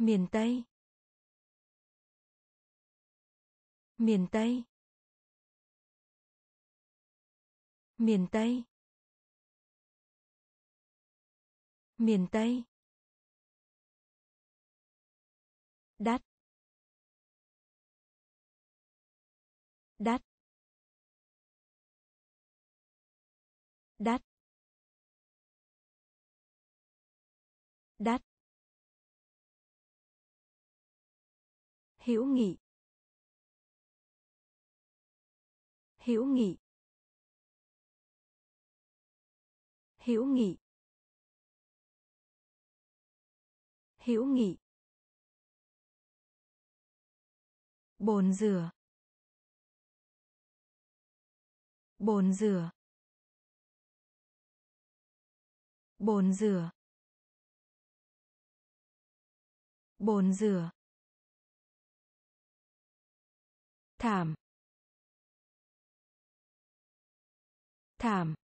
Miền Tây. Miền Tây. Miền Tây. Miền Tây. Đắt. Đắt. Đắt. Đắt. Hữu nghị. Hữu nghị. Hữu nghị. Hữu nghị. Bồn rửa. Bồn rửa. Bồn rửa. Bồn rửa. Thảm. Thảm.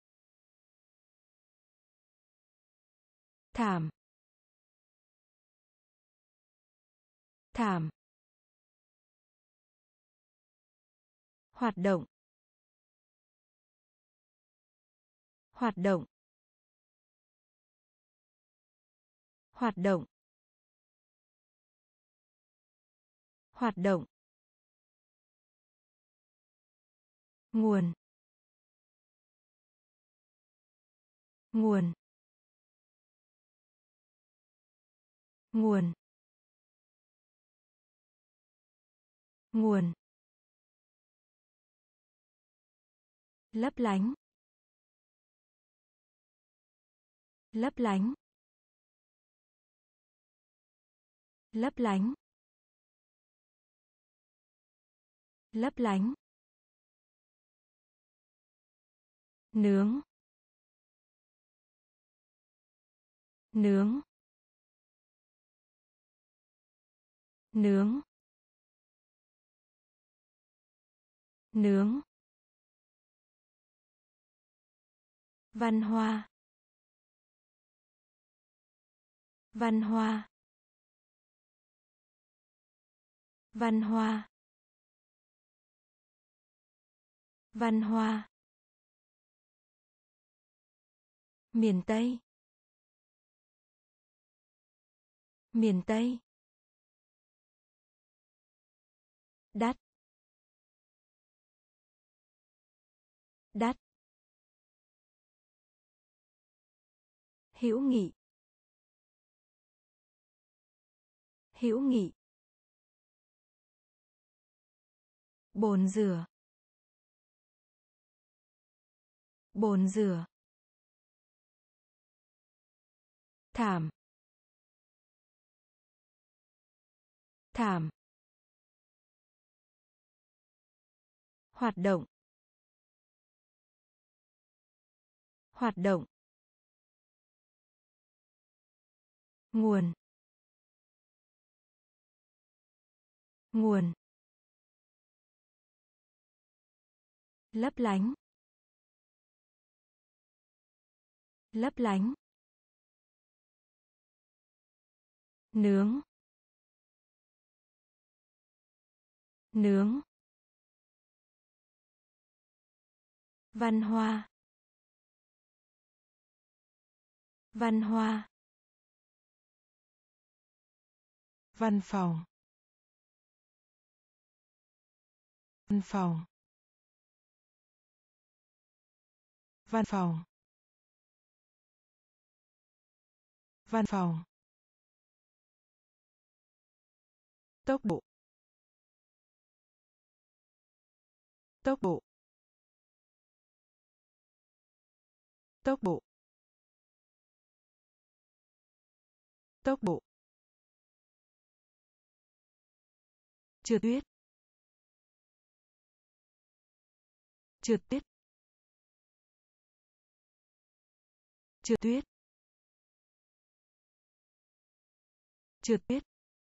Thảm. Thảm. Hoạt động. Hoạt động. Hoạt động. Hoạt động. Nguồn. Nguồn. Nguồn. Nguồn. Lấp lánh. Lấp lánh. Lấp lánh. Lấp lánh. Nướng. Nướng. Nướng. Nướng. Văn hoa. Văn hoa. Văn hoa. Văn hoa. Miền Tây. Miền Tây. Đắt. Đắt. Hữu nghị. Hữu nghị. Bồn rửa. Bồn rửa. Thảm. Thảm. Hoạt động. Hoạt động. Nguồn. Nguồn. Lấp lánh. Lấp lánh. Nướng. Nướng. Văn hoa. Văn hoa. Văn phòng. Văn phòng. Văn phòng. Văn phòng. Tốc độ. Tốc độ. Tốc độ. Tốc độ. Trượt tuyết. Trượt tuyết. Trượt tuyết. Trượt tuyết.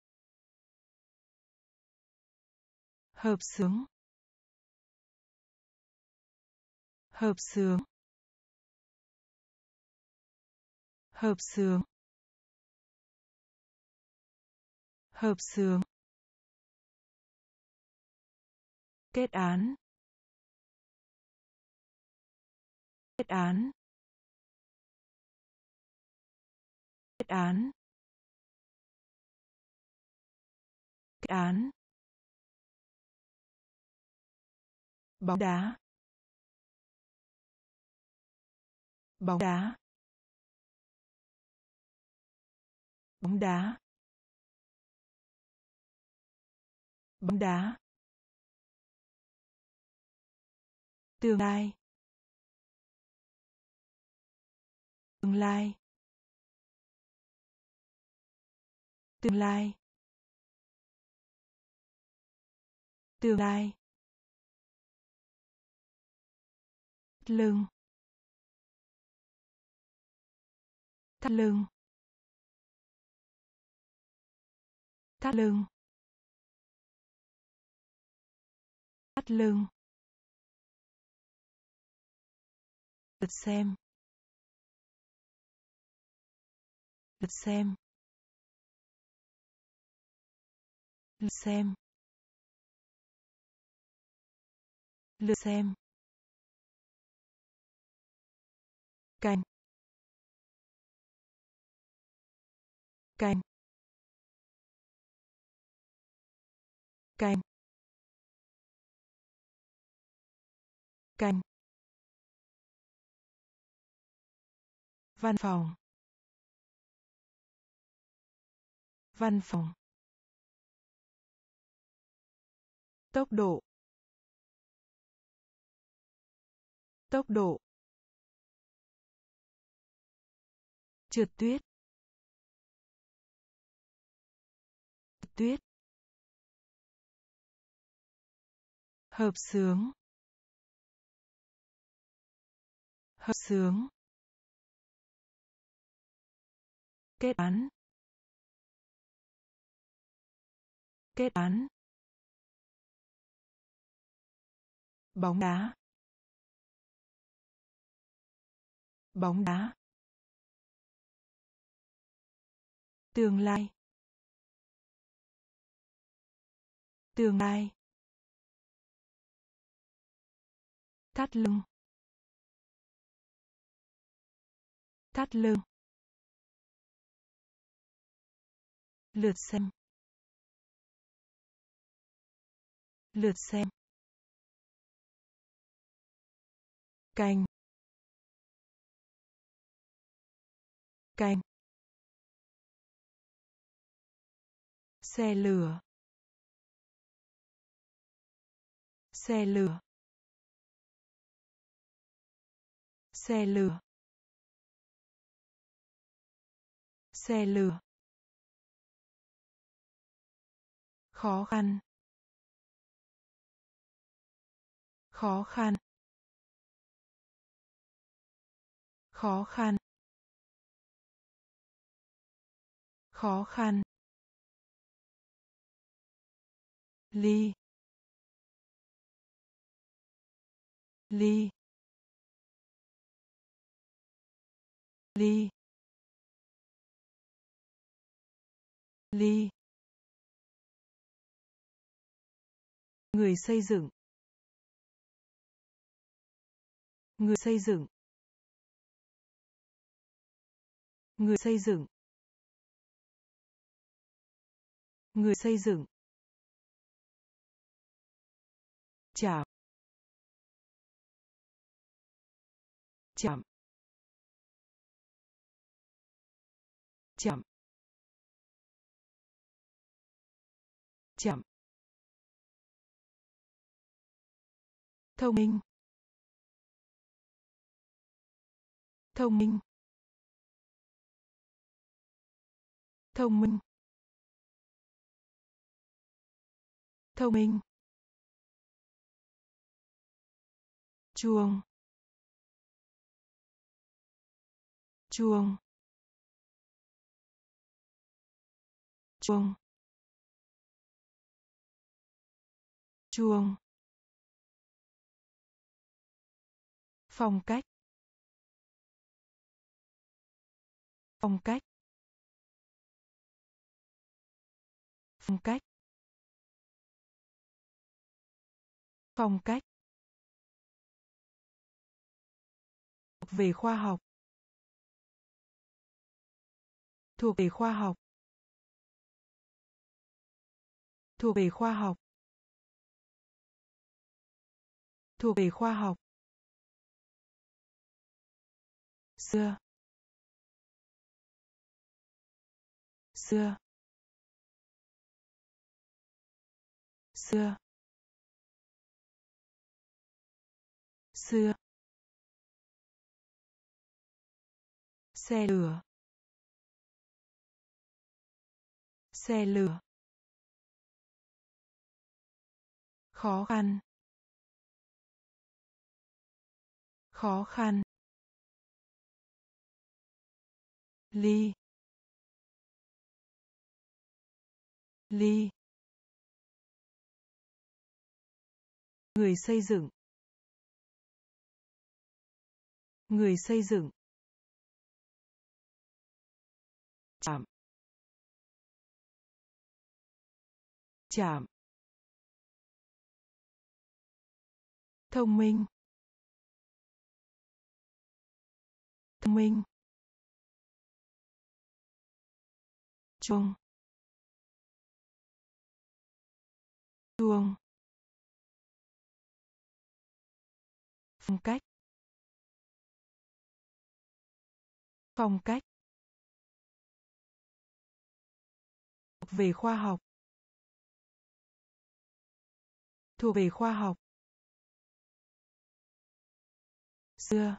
Hợp xướng. Hợp xướng. Hợp xướng. Hợp xướng. Kết án. Kết án. Kết án. Kết án. Bóng đá. Bóng đá. Bóng đá. Bóng đá. Tương lai. Tương lai. Tương lai. Tương lai. Lưng. Thắt lưng. Thắt lưng. Thắt lưng. Lượt xem. Lượt xem. Lượt xem. Lượt xem. Canh. Canh. Canh. Canh. Văn phòng. Văn phòng. Tốc độ. Tốc độ. Trượt tuyết. Trượt tuyết. Hợp xướng. Hợp xướng. Kết án. Kết án. Bóng đá. Bóng đá. Tương lai. Tương lai. Thắt lưng. Thắt lưng. Lượt xem. Lượt xem. Canh. Canh. Xe lửa. Xe lửa. Xe lửa. Xe lửa. Khó khăn. Khó khăn. Khó khăn. Khó khăn. Ly. Ly. Ly. Ly. Người xây dựng. Người xây dựng. Người xây dựng. Người xây dựng. Chạm. Chạm. Chạm. Chạm. Thông minh. Thông minh. Thông minh. Thông minh. Chuông. Chuông. Chuông. Chuông. Phong cách. Phong cách. Phong cách. Phong cách. Thuộc về khoa học. Thuộc về khoa học. Thuộc về khoa học. Thuộc về khoa học. Xưa. Xưa. Xưa. Xưa. Xe lửa. Xe lửa. Khó khăn. Khó khăn. Ly. Ly. Người xây dựng. Người xây dựng. Chạm. Chạm. Thông minh. Thông minh. Chuông. Chuông. Phong cách. Phong cách. Thuộc về khoa học. Thuộc về khoa học. Xưa.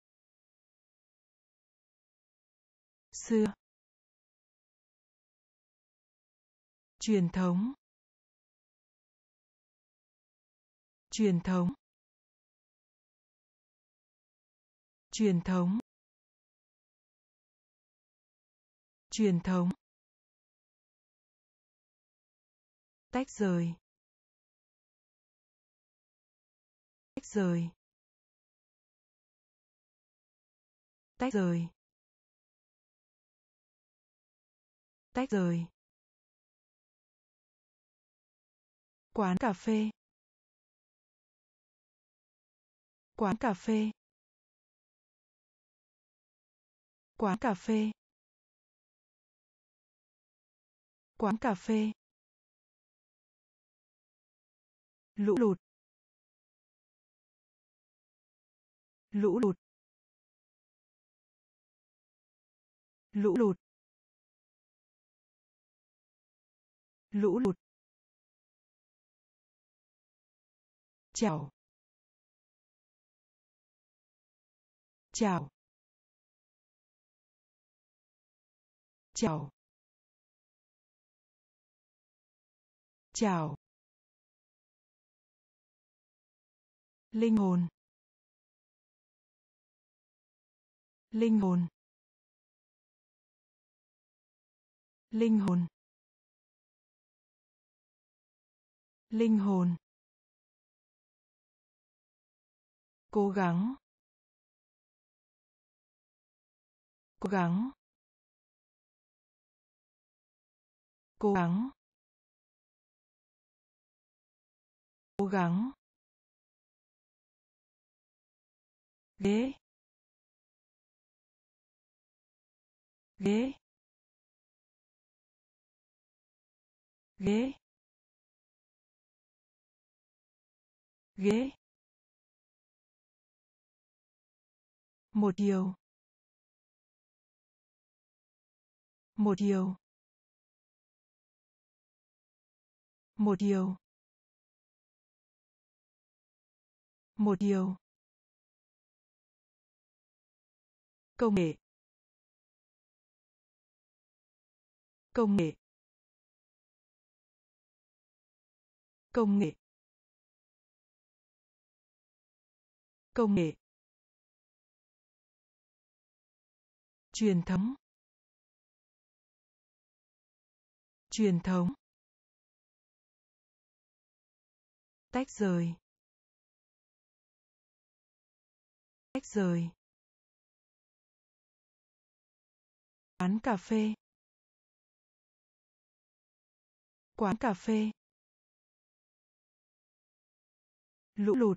Xưa. Truyền thống. Truyền thống. Truyền thống. Truyền thống. Tách rời. Tách rời. Tách rời. Tách rời. Quán cà phê. Quán cà phê. Quán cà phê. Quán cà phê. Lũ lụt. Lũ lụt. Lũ lụt. Lũ lụt. Chào. Chào. Chào. Chào. Linh hồn. Linh hồn. Linh hồn. Linh hồn. Cố gắng. Cố gắng. Cố gắng. Cố gắng. Ghế. Ghế. Ghế. Ghế. Một điều. Một điều. Một điều. Một điều. Công nghệ. Công nghệ. Công nghệ. Công nghệ. Truyền thống. Truyền thống. Tách rời. Tách rời. Quán cà phê. Quán cà phê. Lũ lụt.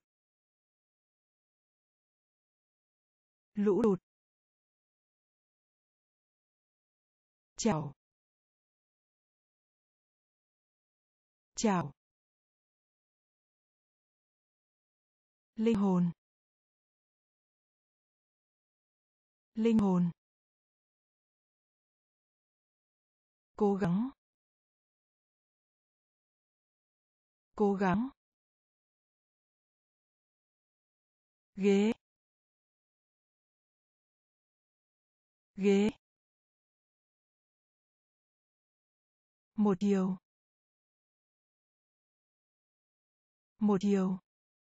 Lũ lụt. Chảo. Chảo. Linh hồn. Linh hồn. Cố gắng. Cố gắng. Ghế. Ghế. Một chiều. Một chiều.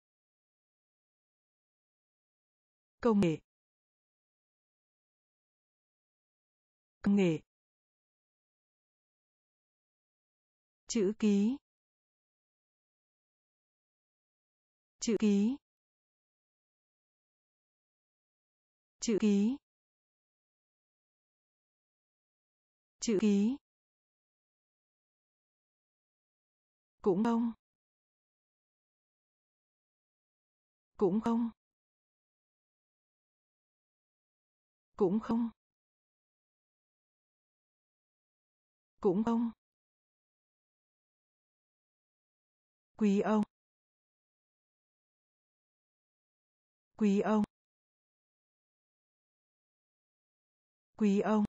Công nghệ. Công nghệ. Chữ ký. Chữ ký. Chữ ký. Chữ ký. Cũng không. Cũng không. Cũng không. Cũng không. Quý ông. Quý ông. Quý ông.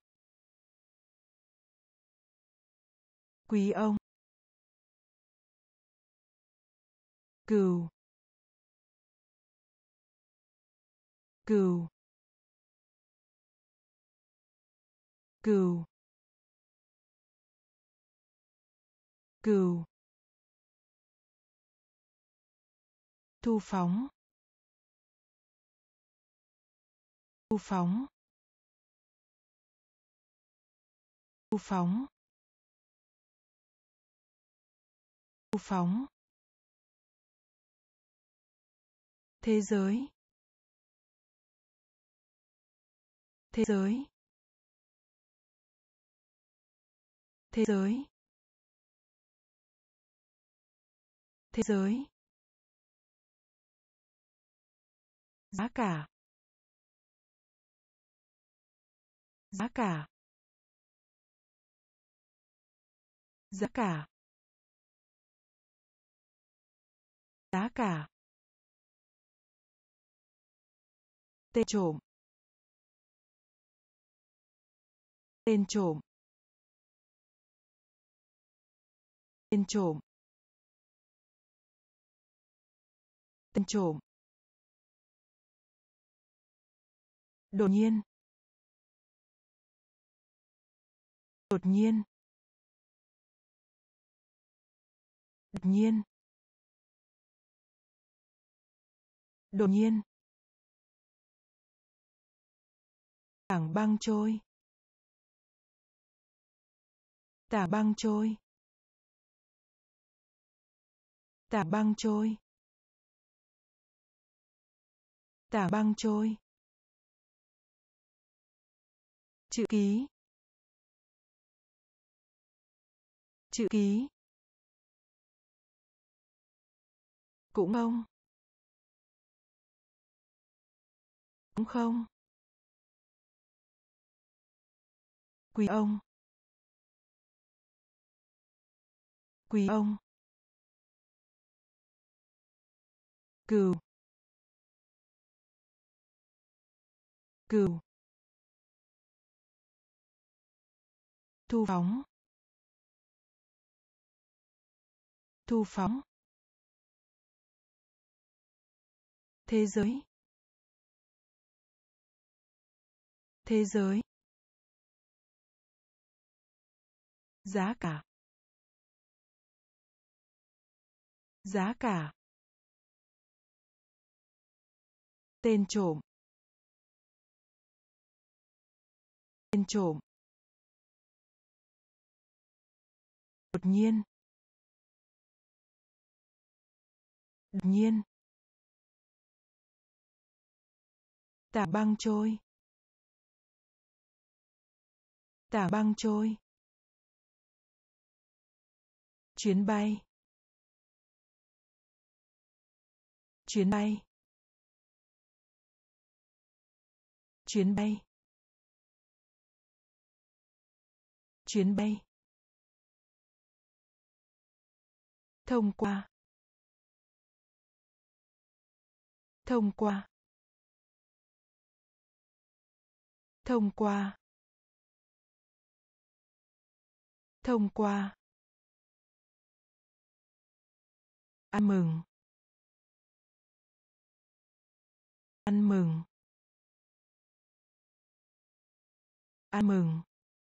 Quý ông. Cừu. Cừu. Cừu. Cừu. Thu phóng. Thu phóng. Thu phóng. Thu phóng. Thế giới. Thế giới. Thế giới. Thế giới. Giá cả. Giá cả. Giá cả. Giá cả. Tên trộm. Tên trộm. Tên trộm. Tên trộm. Đột nhiên. Đột nhiên. Đột nhiên. Đột nhiên. Tảng băng trôi. Tảng băng trôi. Tảng băng trôi. Tảng băng trôi. Chữ ký. Chữ ký. Cũng không. Cũng không. Quý ông. Quý ông. Cừu. Cừu. Thu phóng. Thu phóng. Thế giới. Thế giới. Giá cả. Giá cả. Tên trộm. Tên trộm. Đột nhiên. Đột nhiên. Tảng băng trôi. Tảng băng trôi. chuyến bay, chuyến bay, chuyến bay, chuyến bay, thông qua, thông qua, thông qua, thông qua, ăn mừng, ăn mừng, ăn mừng,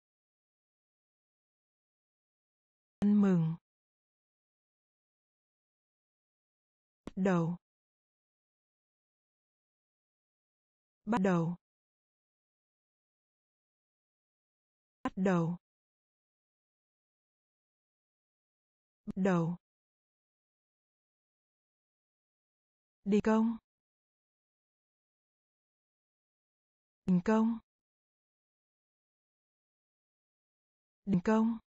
ăn mừng, bắt đầu, bắt đầu, bắt đầu, bắt đầu, đi công, đình công, đình công,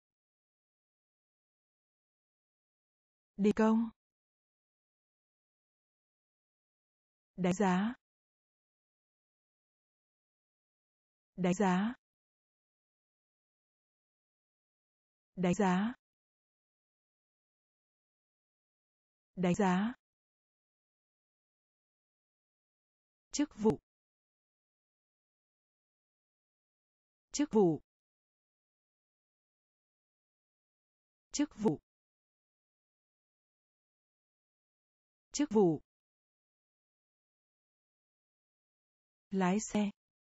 đi công, đánh giá, đánh giá, đánh giá, đánh giá, chức vụ, chức vụ, chức vụ, chức vụ, lái xe,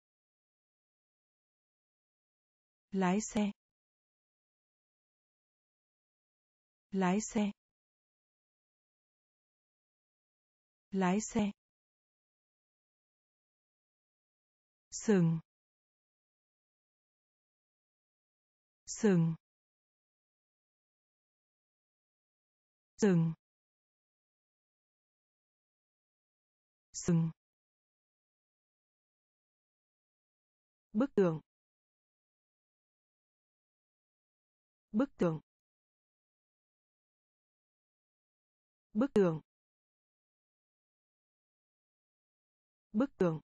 lái xe, lái xe, lái xe, sừng, sừng, sừng, sừng, bức tượng, bức tượng, bức tượng, bức tượng,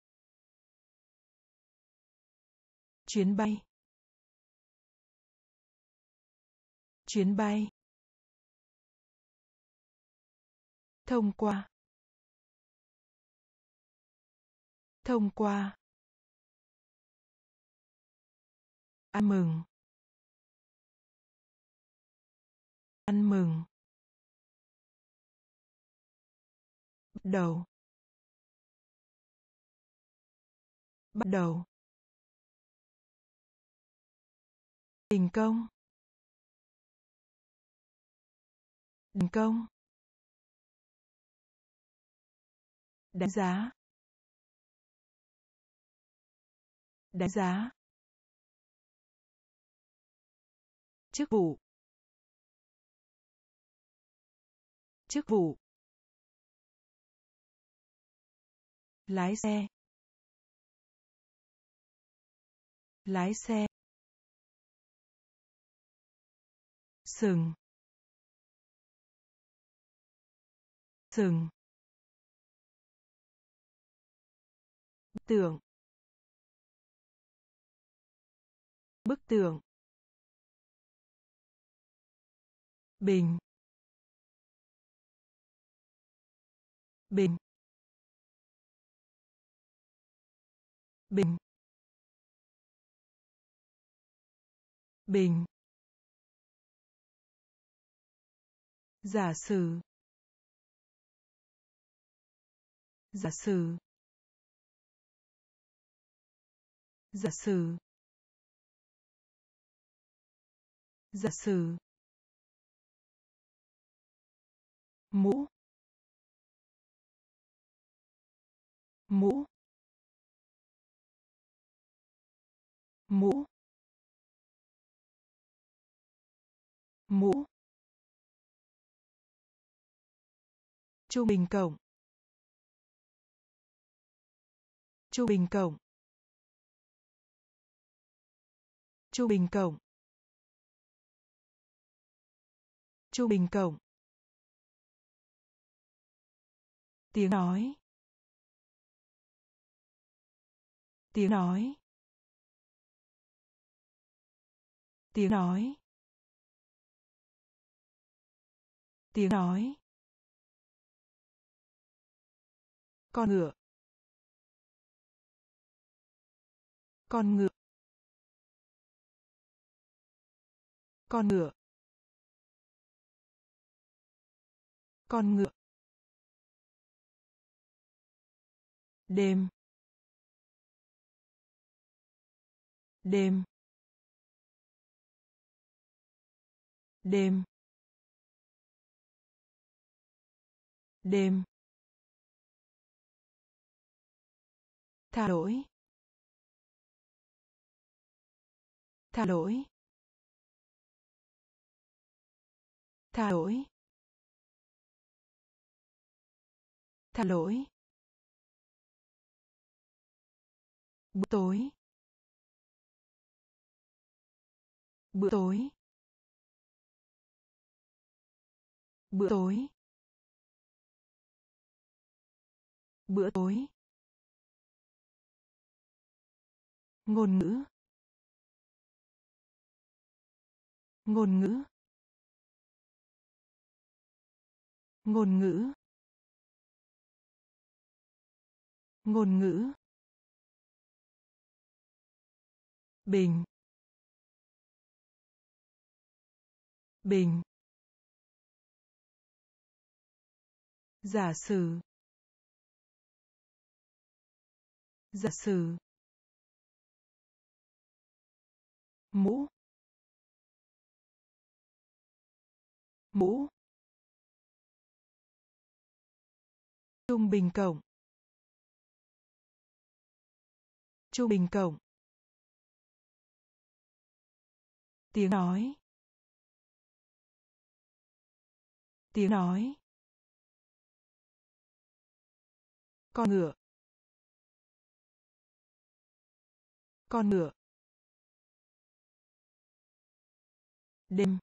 chuyến bay, chuyến bay, thông qua, thông qua, ăn mừng, ăn mừng, bắt đầu, bắt đầu, đình công, đình công, đánh giá, đánh giá, chức vụ, chức vụ, lái xe, lái xe, sừng, sừng, bức tượng, bức tượng, bình, bình, bình, bình, giả sử, giả sử, giả sử, giả sử, mũ, mũ, mũ, mũ, trung bình cộng, trung bình cộng, trung bình cộng, trung bình cộng. Tiếng nói. Tiếng nói. Tiếng nói. Tiếng nói. Con ngựa. Con ngựa. Con ngựa. Con ngựa. Đêm. Đêm. Đêm. Đêm. Tha lỗi. Tha lỗi. Tha lỗi. Tha lỗi. Bữa tối. Bữa tối. Bữa tối. Bữa tối. Ngôn ngữ. Ngôn ngữ. Ngôn ngữ. Ngôn ngữ. Bình. Bình. Giả sử. Giả sử. Mũ. Mũ. Trung bình cộng. Trung bình cộng. Tiếng nói. Tiếng nói. Con ngựa. Con ngựa. Đêm.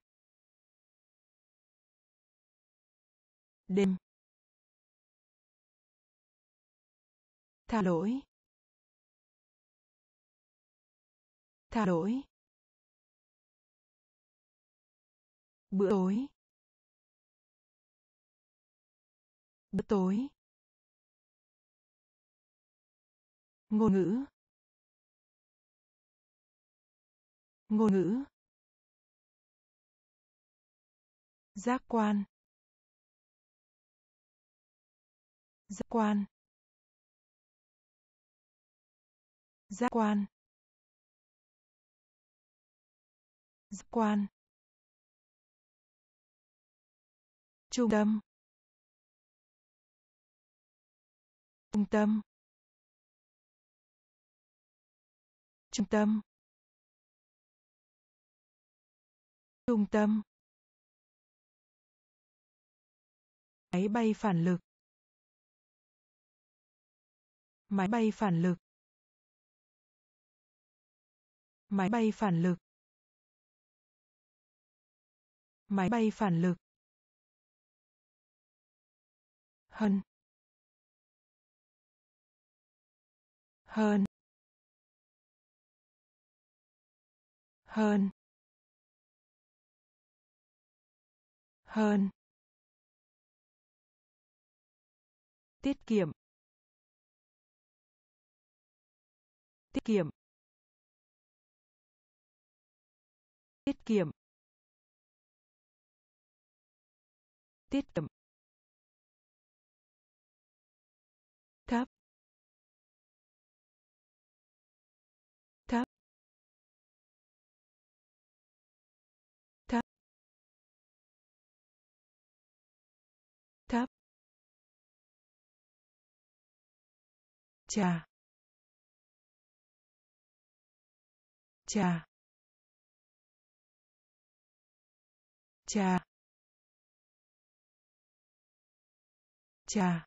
Đêm. Tha lỗi. Tha lỗi. Bữa tối. Bữa tối. Ngôn ngữ. Ngôn ngữ. Giác quan. Giác quan. Giác quan. Giác quan. Trung tâm. Trung tâm. Trung tâm. Trung tâm. Máy bay phản lực. Máy bay phản lực. Máy bay phản lực. Máy bay phản lực. Hơn. Hơn. Hơn. Hơn. Tiết kiệm. Tiết kiệm. Tiết kiệm. Tiết kiệm. Thấp. Thấp. Thấp. Thấp. Trà. Trà. Trà. Trà.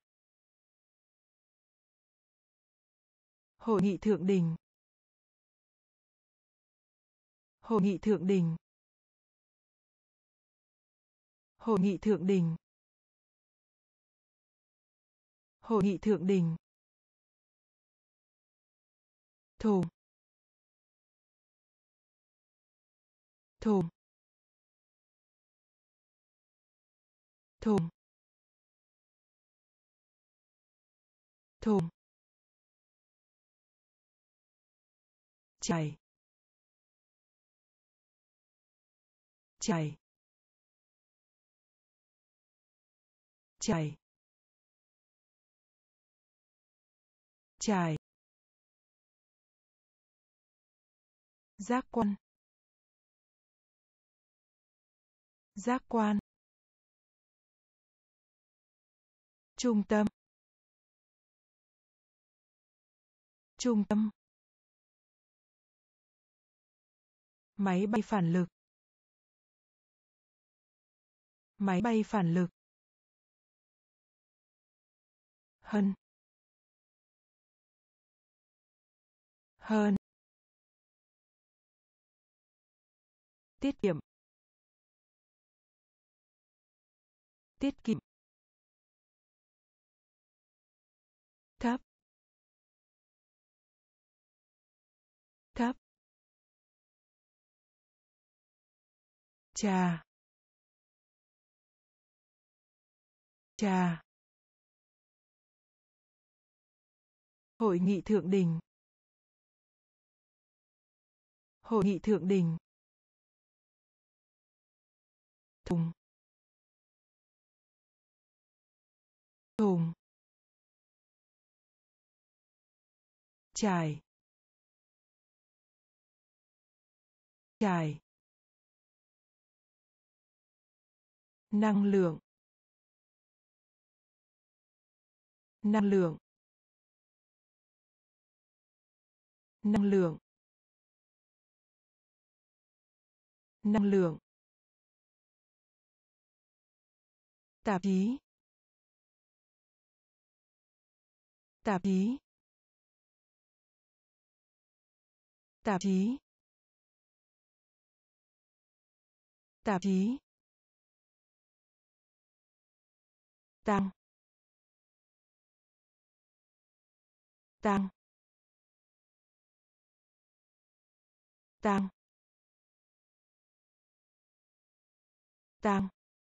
Hội nghị thượng đỉnh. Hội nghị thượng đỉnh. Hội nghị thượng đỉnh. Hội nghị thượng đỉnh. Thùng. Thùng. Thùng. Thùng. Chảy. Chảy. Chảy. Chải. Giác quan. Giác quan. Trung tâm. Trung tâm. Máy bay phản lực. Máy bay phản lực. Hơn. Hơn. Tiết kiệm. Tiết kiệm. Thấp. Thấp. Trà. Trà. Hội nghị thượng đỉnh. Hội nghị thượng đỉnh. Thùng. Thùng. Trải. Trải. Năng lượng. Năng lượng. Năng lượng. Năng lượng. Tạp chí. Tạp chí. Tạp chí. Tạp chí. Tăng. Tăng. Tăng. Tăng.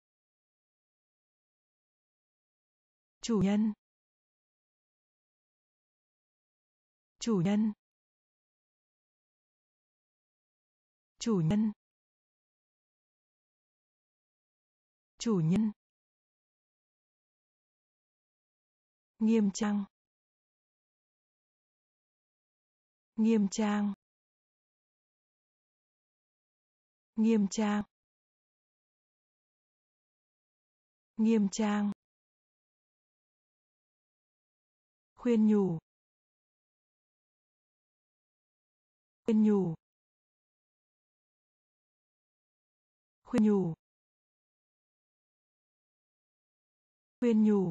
Chủ nhân. Chủ nhân. Chủ nhân. Chủ nhân. Nghiêm trang. Nghiêm trang. Nghiêm trang. Nghiêm trang. Khuyên nhủ. Khuyên nhủ. Khuyên nhủ. Khuyên nhủ.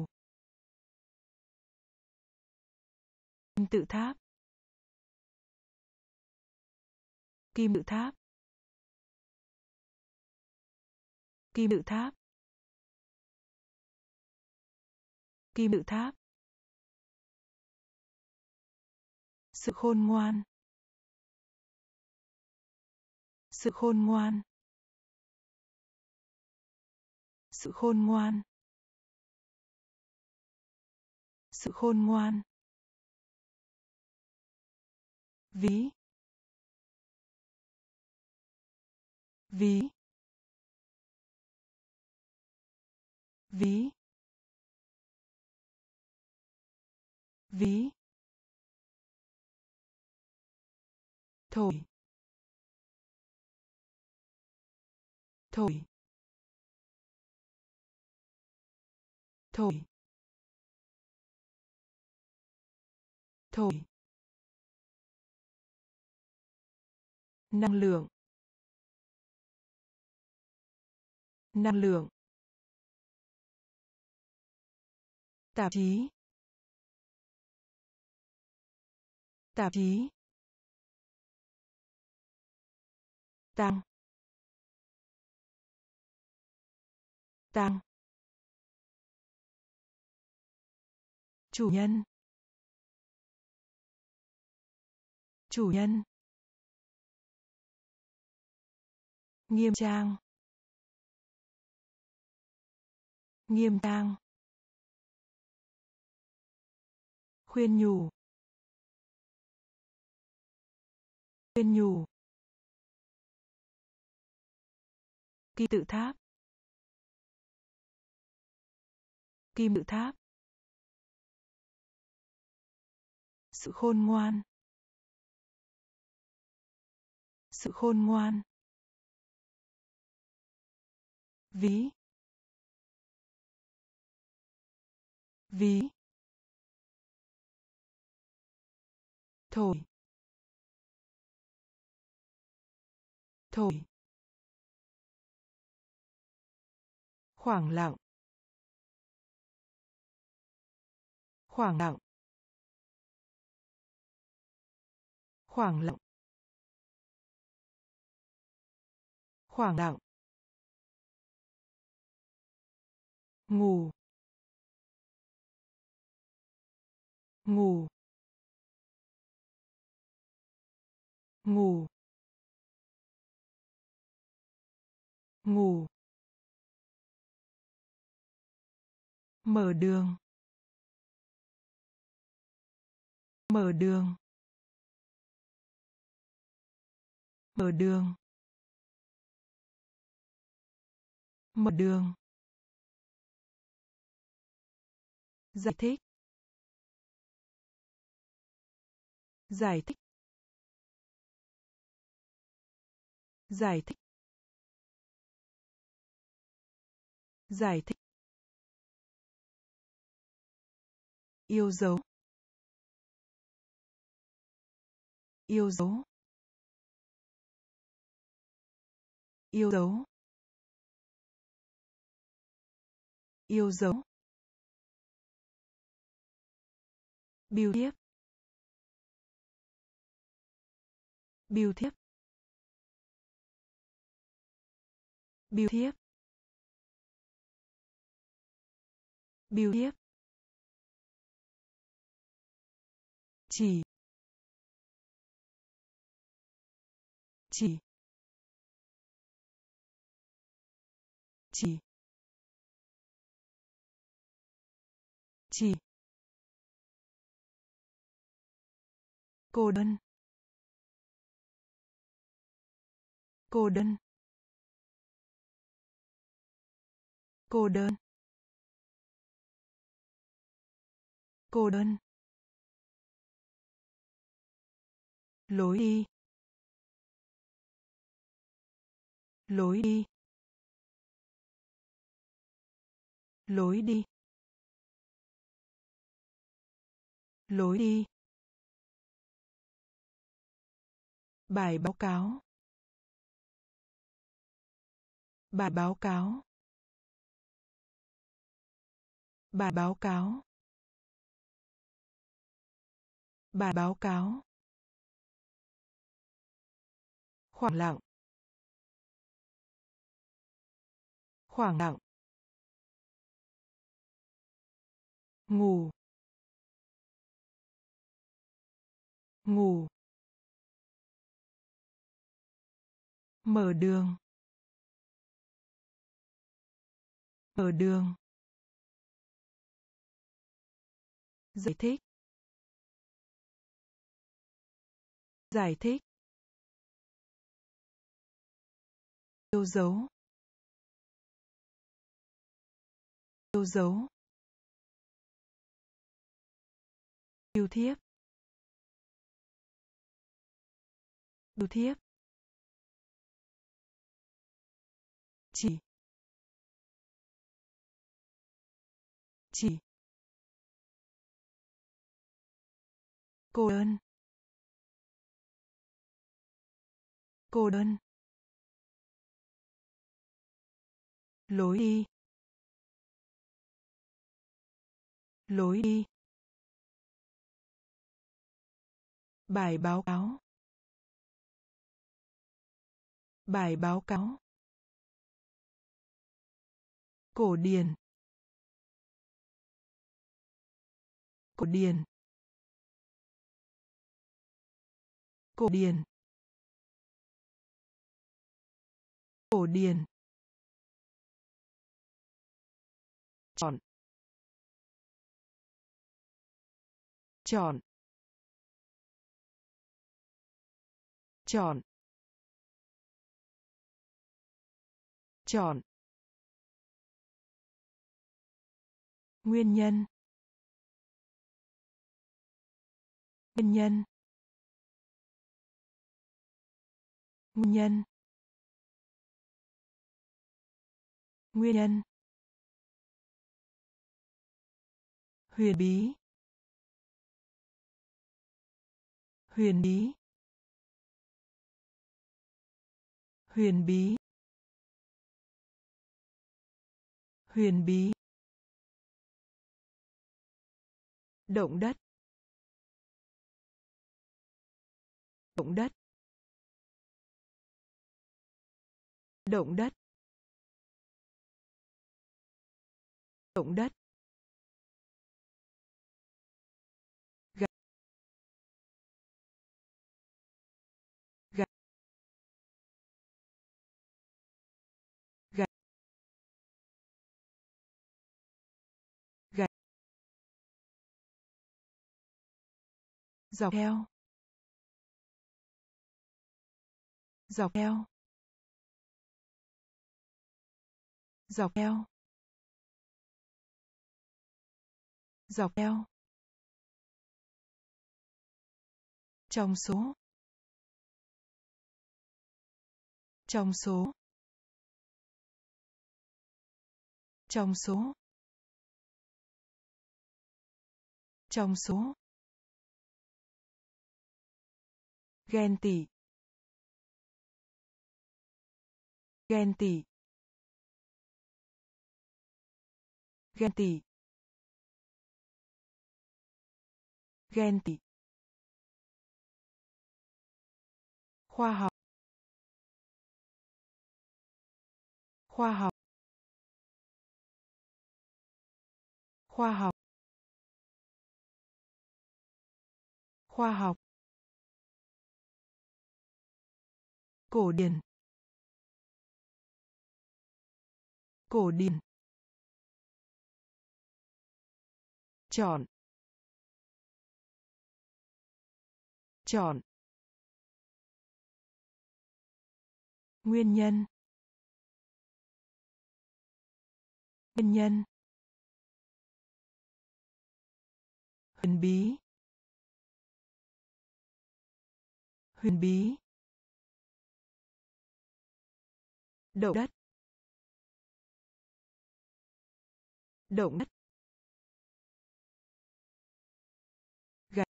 Kim tự tháp. Kim tự tháp. Kim tự tháp. Kim tự tháp. Sự khôn ngoan. Sự khôn ngoan. Sự khôn ngoan. Sự khôn ngoan. Ví. Ví. Ví. Ví. Thổi. Thổi. Thổi. Thổi. Năng lượng. Năng lượng. Tạp chí. Tạp chí. Tăng. tăng, chủ nhân, chủ nhân, nghiêm trang, nghiêm trang, khuyên nhủ, khuyên nhủ, kim tự tháp, kim tự tháp, sự khôn ngoan, sự khôn ngoan, ví, ví, thổi, thổi, khoảng lặng, khoảng lặng, khoảng lặng, khoảng lặng, ngủ, ngủ, ngủ, ngủ, mở đường, mở đường, mở đường, mở đường, giải thích, giải thích, giải thích, giải thích, yêu dấu, yêu dấu, yêu dấu, yêu dấu, bưu thiếp, bưu thiếp, bưu thiếp, bưu thiếp, chỉ, chỉ, chỉ, chỉ, cô đơn, cô đơn, cô đơn, cô đơn, lối đi, lối đi, lối đi, lối đi, bài báo cáo, bài báo cáo, bài báo cáo, bài báo cáo, khoảng lặng, khoảng lặng, ngủ, ngủ, mở đường, mở đường, giải thích, giải thích, yêu dấu, yêu dấu, bưu thiếp, bưu thiếp, chỉ, chỉ, cô đơn, cô đơn, lối đi, lối đi, bài báo cáo, bài báo cáo, cổ điển, cổ điển, cổ điển, cổ điển, chọn, chọn, chọn, chọn, nguyên nhân, nguyên nhân, nguyên nhân, nguyên nhân, huyền bí, huyền bí, huyền bí, huyền bí, động đất, động đất, động đất, động đất, gạch, gạch, gạch, gạch, dọc theo, dọc theo, dọc theo, dọc theo, trong số, trong số, trong số, trong số, ghen tị, ghen tị, ghen tị, ghen tị, khoa học, khoa học, khoa học, khoa học, cổ điển, cổ điển, chọn, chọn, nguyên nhân, nguyên nhân, huyền bí, huyền bí, động đất, động đất, gạch,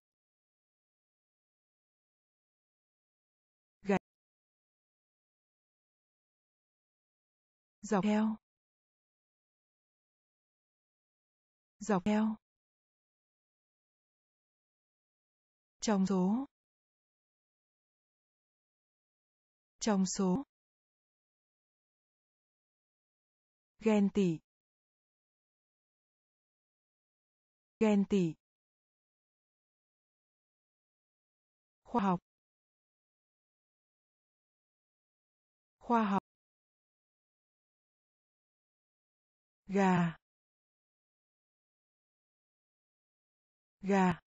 gạch, dọc theo, dọc theo, trong số, trong số, ghen tị, ghen tị, khoa học, khoa học, gà, gà,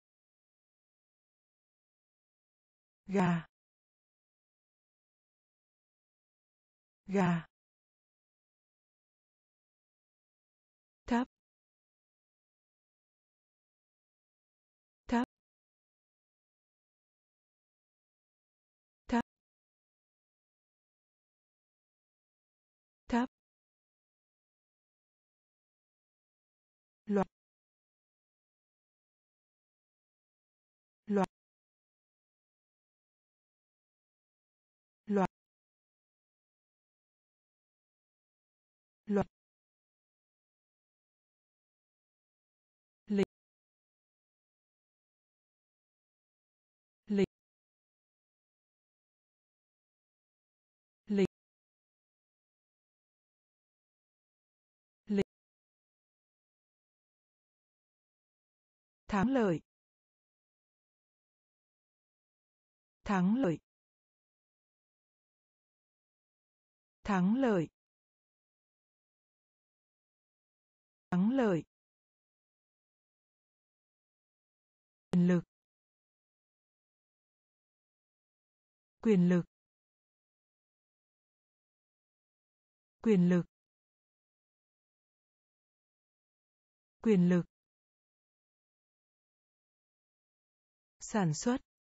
gà, gà, thấp, thấp, thấp, thấp, loạt, loạt, loạt, loạt, lịch, lịch, lịch, Thắng lợi. Thắng lợi. Thắng lợi. Thắng lợi. Quyền lực. Quyền lực. Quyền lực. Quyền lực. Sản xuất.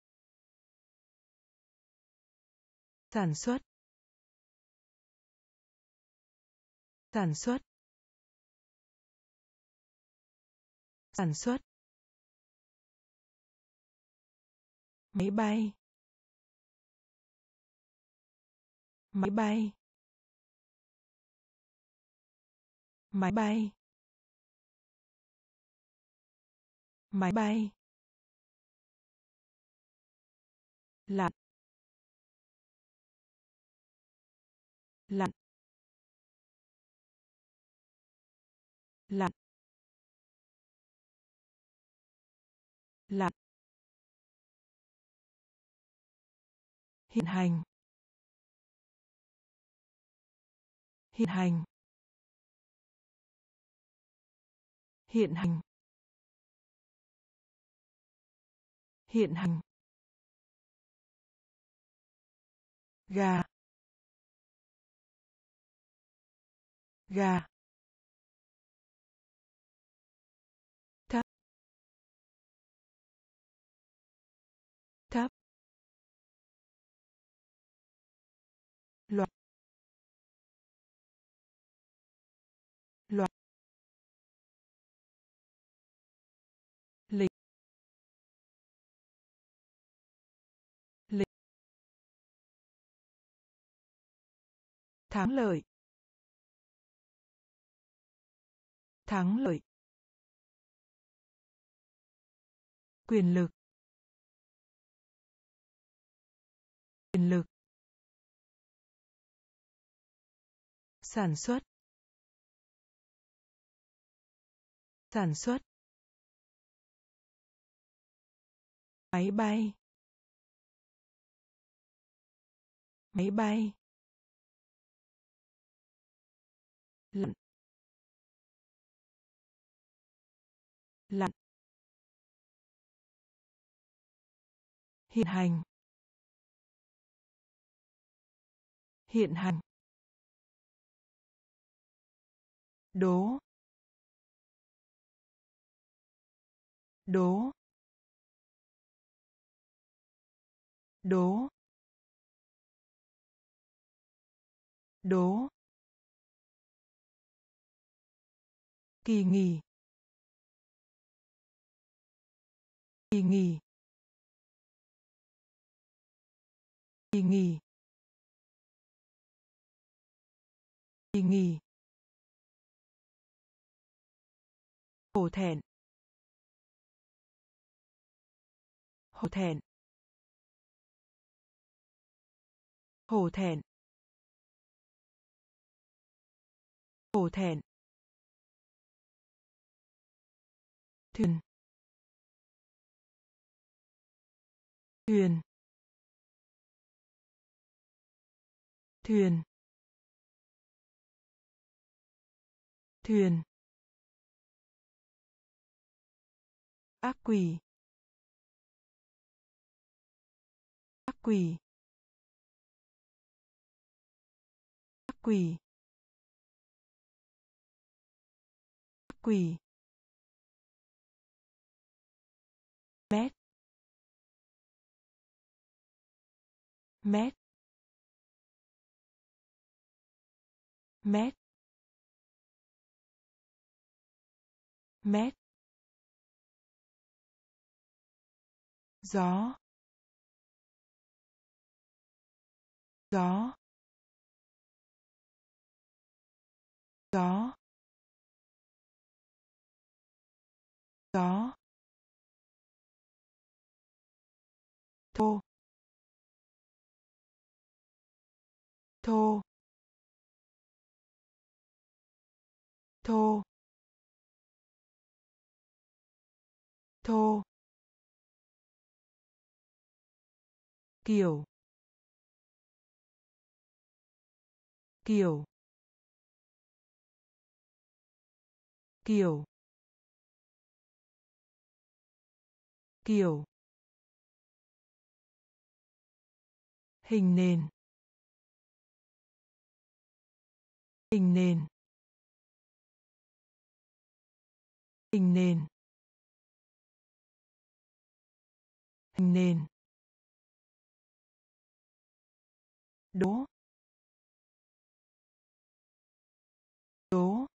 Sản xuất. Sản xuất. Sản xuất. Máy bay. Máy bay. Máy bay. Máy bay. Lặn. Lặn. Lặn. Lặn. Hiện hành. Hiện hành. Hiện hành. Hiện hành. Gà. Gà. Thấp. Thấp. Loạt. Loạt. Lịch. Lịch. Thắng lợi. Thắng lợi. Quyền lực. Quyền lực. Sản xuất. Sản xuất. Máy bay. Máy bay. Lặn. Lặn. Hiện hành. Hiện hành. Đố. Đố. Đố. Đố. Kỳ nghỉ. Kỳ nghỉ. Kỳ nghỉ. Kỳ nghỉ. Hổ thẹn. Hổ thẹn. Hổ thẹn. Hổ thẹn. Thuyền. Thuyền. Thuyền. Thuyền. Ác quỷ. Ác quỷ. Ác quỷ. Ác quỷ. Mét. Mét. Mét. Mét. Gió. Gió. Gió. Gió. Thô. Thô. Thô. thô, kiểu, kiểu, kiểu, kiểu, hình nền, hình nền, hình nền, hình nền, đố, đố,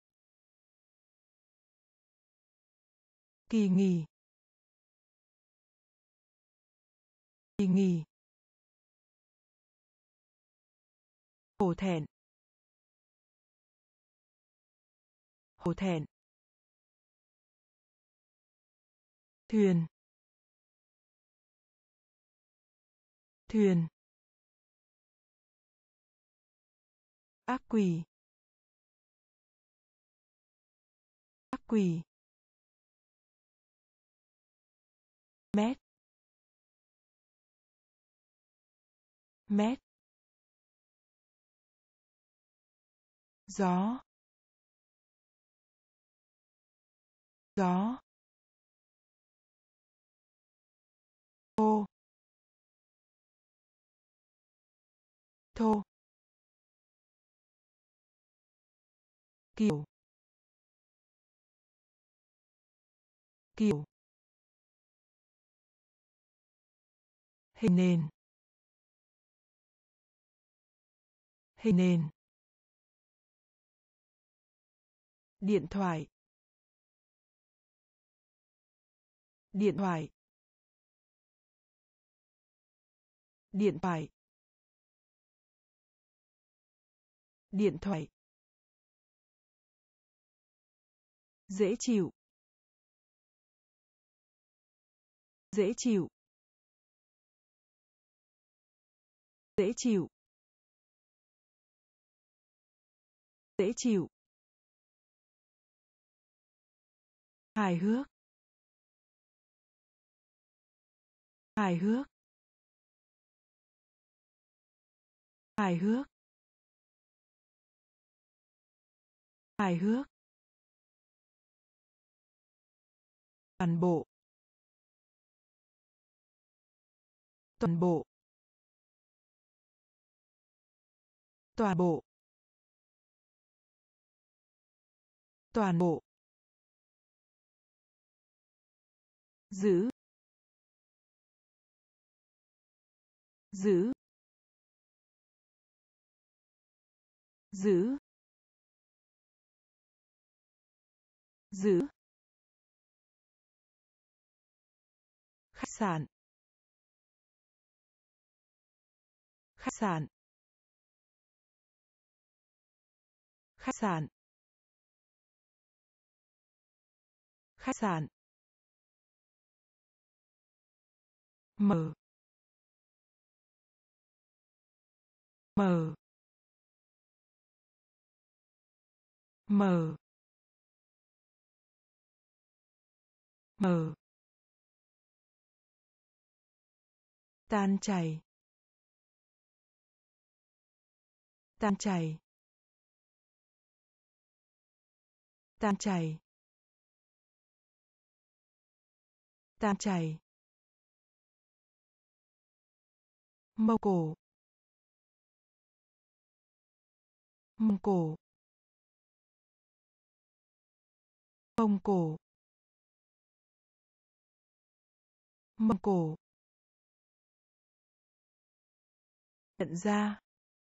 kỳ nghỉ, kỳ nghỉ, hổ thẹn, hổ thẹn, thuyền, thuyền, ác quỷ, ác quỷ, mét, mét, gió, gió, thô, thô, kiểu, kiểu, hình nền, hình nền, điện thoại, điện thoại, điện thoại, điện thoại, dễ chịu, dễ chịu, dễ chịu, dễ chịu, hài hước, hài hước, hài hước, hài hước, toàn bộ, toàn bộ, toàn bộ, toàn bộ, giữ, giữ, giữ, giữ, khách sạn, khách sạn, khách sạn, khách sạn, mở, mở, mở, mở, tan chảy, tan chảy, tan chảy, tan chảy, mông cổ, mông cổ, mông cổ, mông cổ, nhận ra,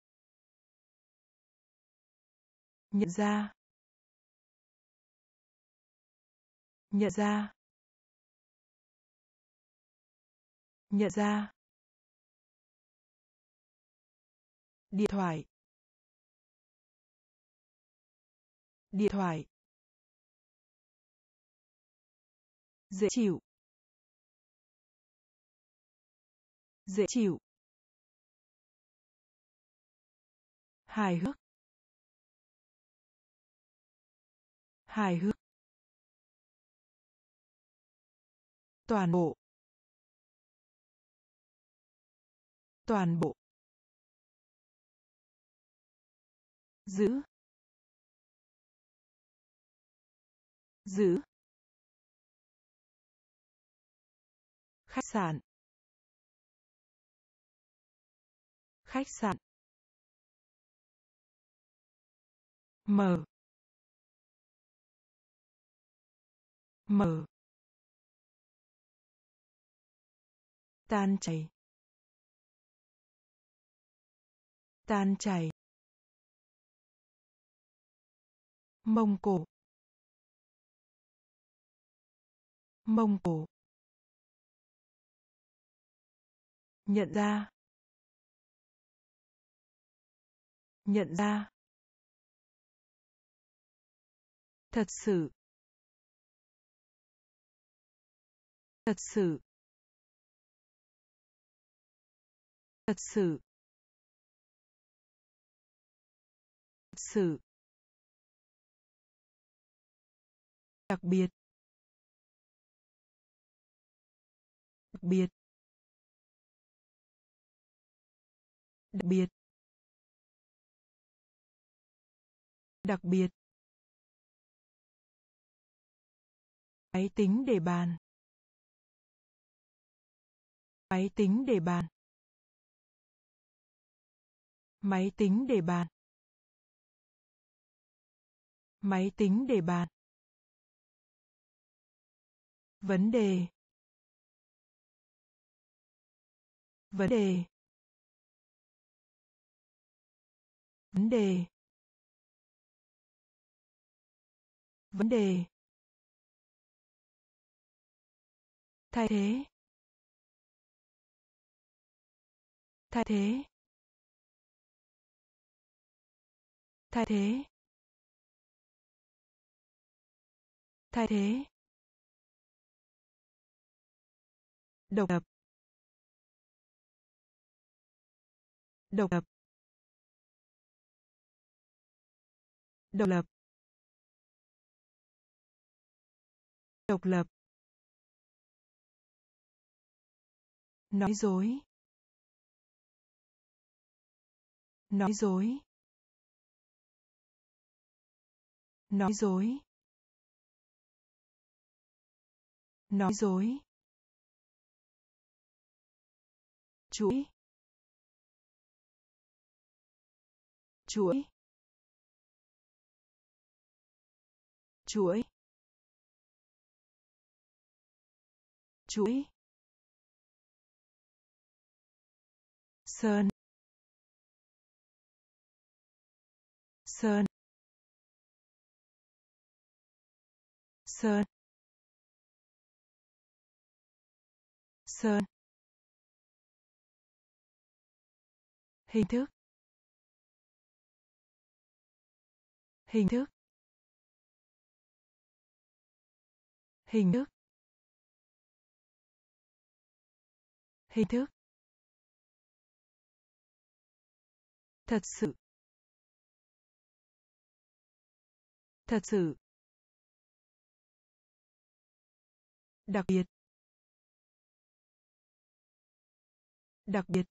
nhận ra, nhận ra, nhận ra, điện thoại, điện thoại, dễ chịu, dễ chịu, hài hước, hài hước, Toàn bộ. Toàn bộ. Giữ. Giữ. Khách sạn. Khách sạn. Mở. Mở. Tan chảy. Tan chảy. Mông cổ. Mông cổ. Nhận ra. Nhận ra. Thật sự. Thật sự. Thật sự. Thật sự. Đặc biệt. Đặc biệt. Đặc biệt. Đặc biệt. Máy tính để bàn. Máy tính để bàn. Máy tính để bàn. Máy tính để bàn. Vấn đề. Vấn đề. Vấn đề. Vấn đề. Thay thế. Thay thế. Thay thế. Thay thế. Độc lập. Độc lập. Độc lập. Độc lập. Nói dối. Nói dối. Nói dối. Nói dối. Chuỗi. Chuỗi. Chuỗi. Chuỗi. Sơn. Sơn. Sơn. Sơn. Hình thức. Hình thức. Hình thức. Hình thức. Thật sự. Thật sự. Đặc biệt. Đặc biệt.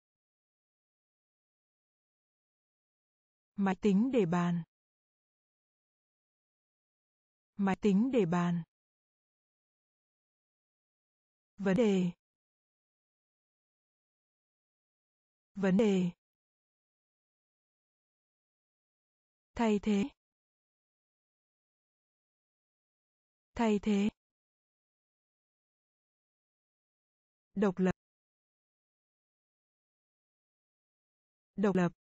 Máy tính để bàn. Máy tính để bàn. Vấn đề. Vấn đề. Thay thế. Thay thế. Độc lập. Độc lập.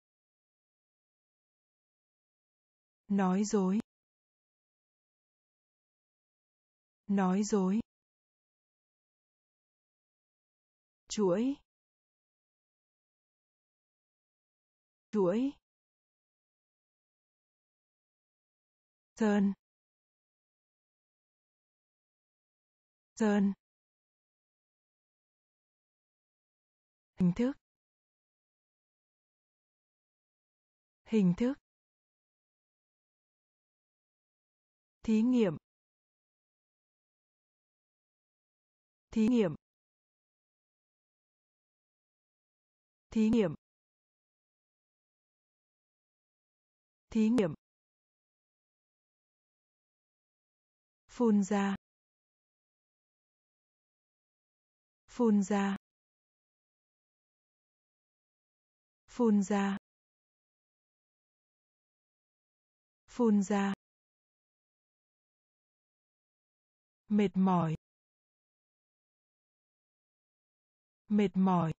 Nói dối. Nói dối. Chuỗi. Chuỗi. Sơn. Sơn. Hình thức. Hình thức. Thí nghiệm. thí nghiệm, thí nghiệm, thí nghiệm, phun ra, phun ra, phun ra, phun ra, mệt mỏi, mệt mỏi,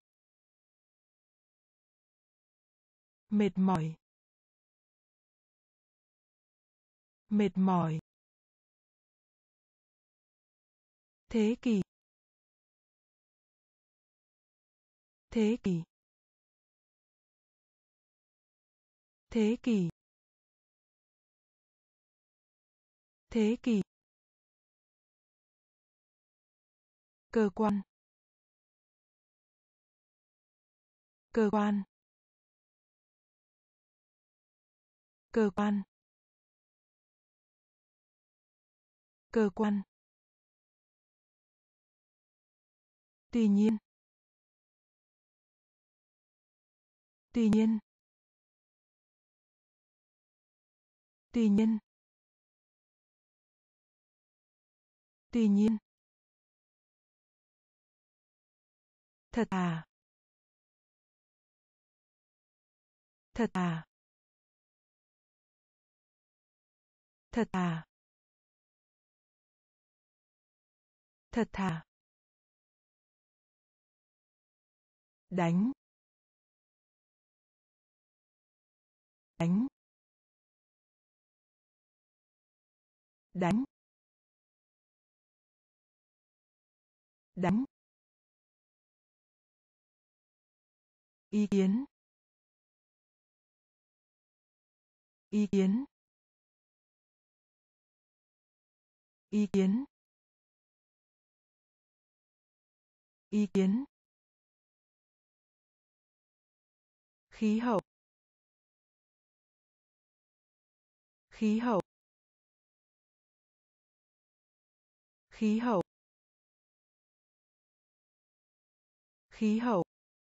mệt mỏi, mệt mỏi, thế kỷ, thế kỷ, thế kỷ, thế kỷ, cơ quan, cơ quan, cơ quan, cơ quan, tuy nhiên, tuy nhiên, tuy nhiên, tuy nhiên, thật à, thật à, thật à, thật thà, đánh, đánh, đánh, đánh, ý kiến, ý kiến, ý kiến, ý kiến, khí hậu, khí hậu, khí hậu, khí hậu,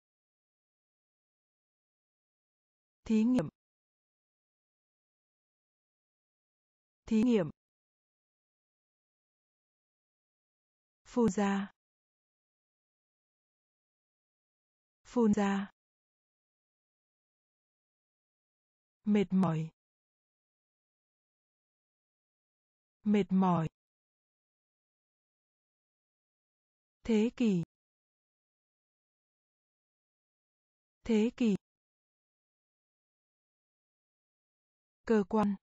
thí nghiệm, thí nghiệm, phun ra, phun ra, mệt mỏi, mệt mỏi, thế kỷ, thế kỷ, cơ quan,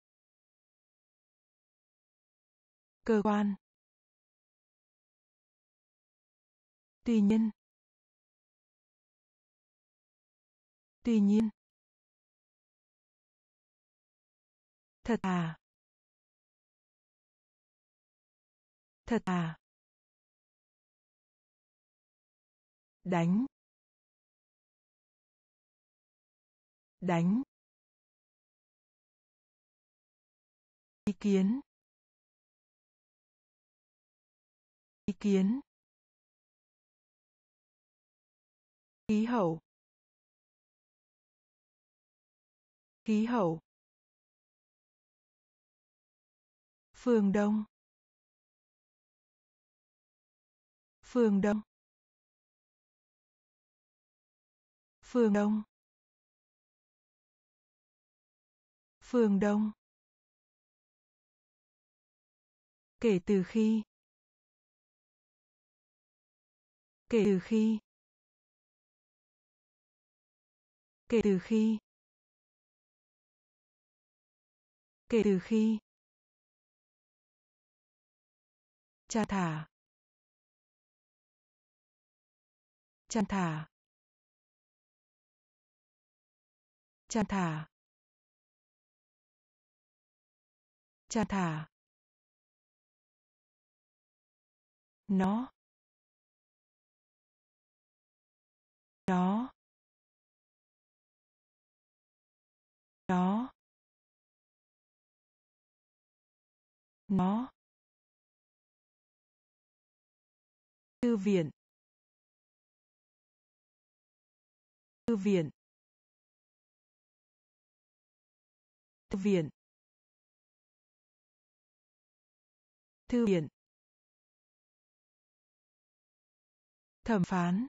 cơ quan, tuy nhiên, tuy nhiên, thật à, thật à, đánh, đánh, ý kiến, ý kiến, khí hậu, khí hậu, phương đông, phương đông, phương đông, phương đông, kể từ khi, kể từ khi, kể từ khi, kể từ khi, chăn thả, chăn thả, chăn thả, chăn thả, nó, nó, nó, nó, thư viện, thư viện, thư viện, thư viện, thẩm phán,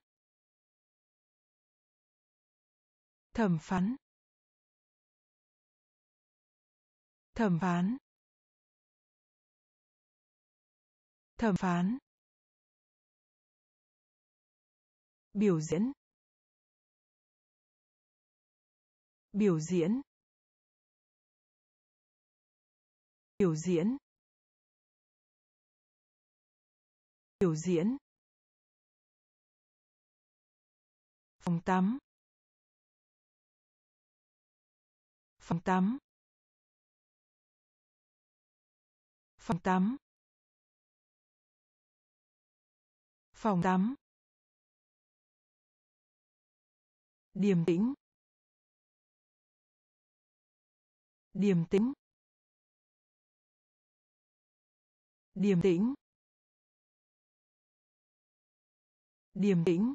thẩm phán, thẩm phán, thẩm phán, biểu diễn, biểu diễn, biểu diễn, biểu diễn, phòng tắm, phòng tắm, phòng tắm, phòng tắm, điềm tĩnh, điềm tĩnh, điềm tĩnh, điềm tĩnh,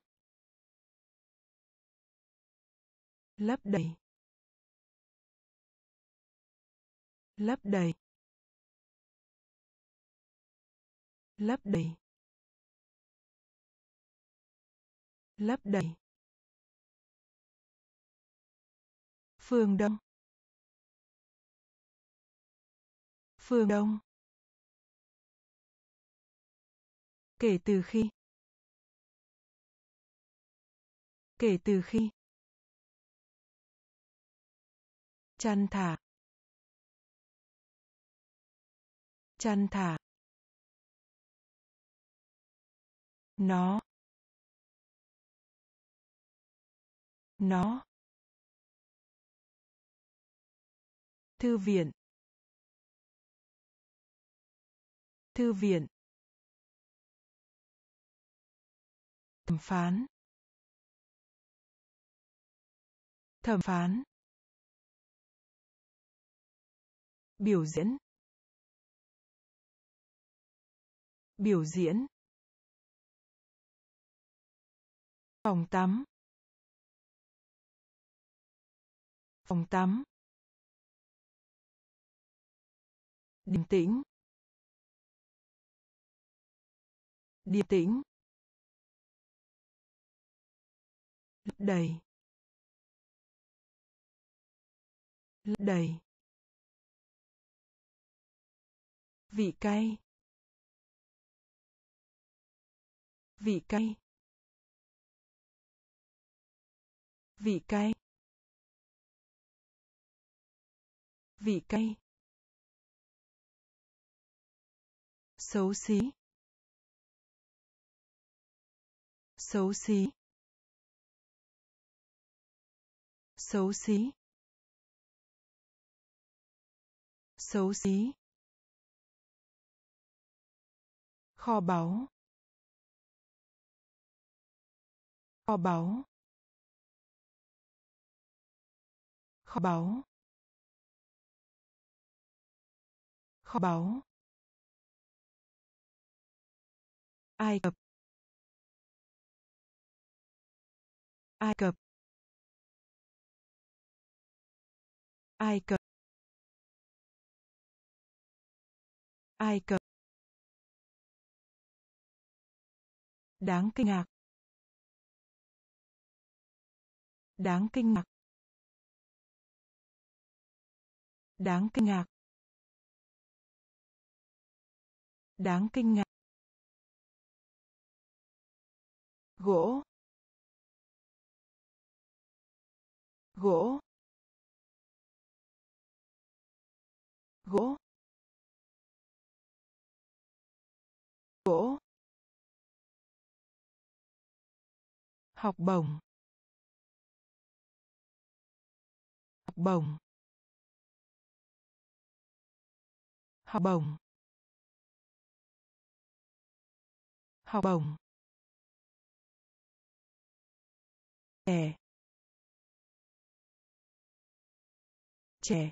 lấp đầy, lấp đầy, lấp đầy, lấp đầy, phương đông, phương đông, kể từ khi, kể từ khi, chăn thả, chăn thả, nó, nó, thư viện, thư viện, thẩm phán, thẩm phán, biểu diễn, biểu diễn, phòng tắm, phòng tắm, điềm tĩnh, điềm tĩnh, lấp đầy, lấp đầy, vị cay, vị cay, vị cay, vị cay, xấu xí, xấu xí, xấu xí, xấu xí, kho báu, kho báu, kho báu, kho báu, Ai Cập, Ai Cập, Ai Cập, Ai Cập, đáng kinh ngạc, đáng kinh ngạc, đáng kinh ngạc, đáng kinh ngạc, gỗ, gỗ, gỗ, gỗ, học bổng, học bổng, học bổng, học bổng, trẻ, trẻ,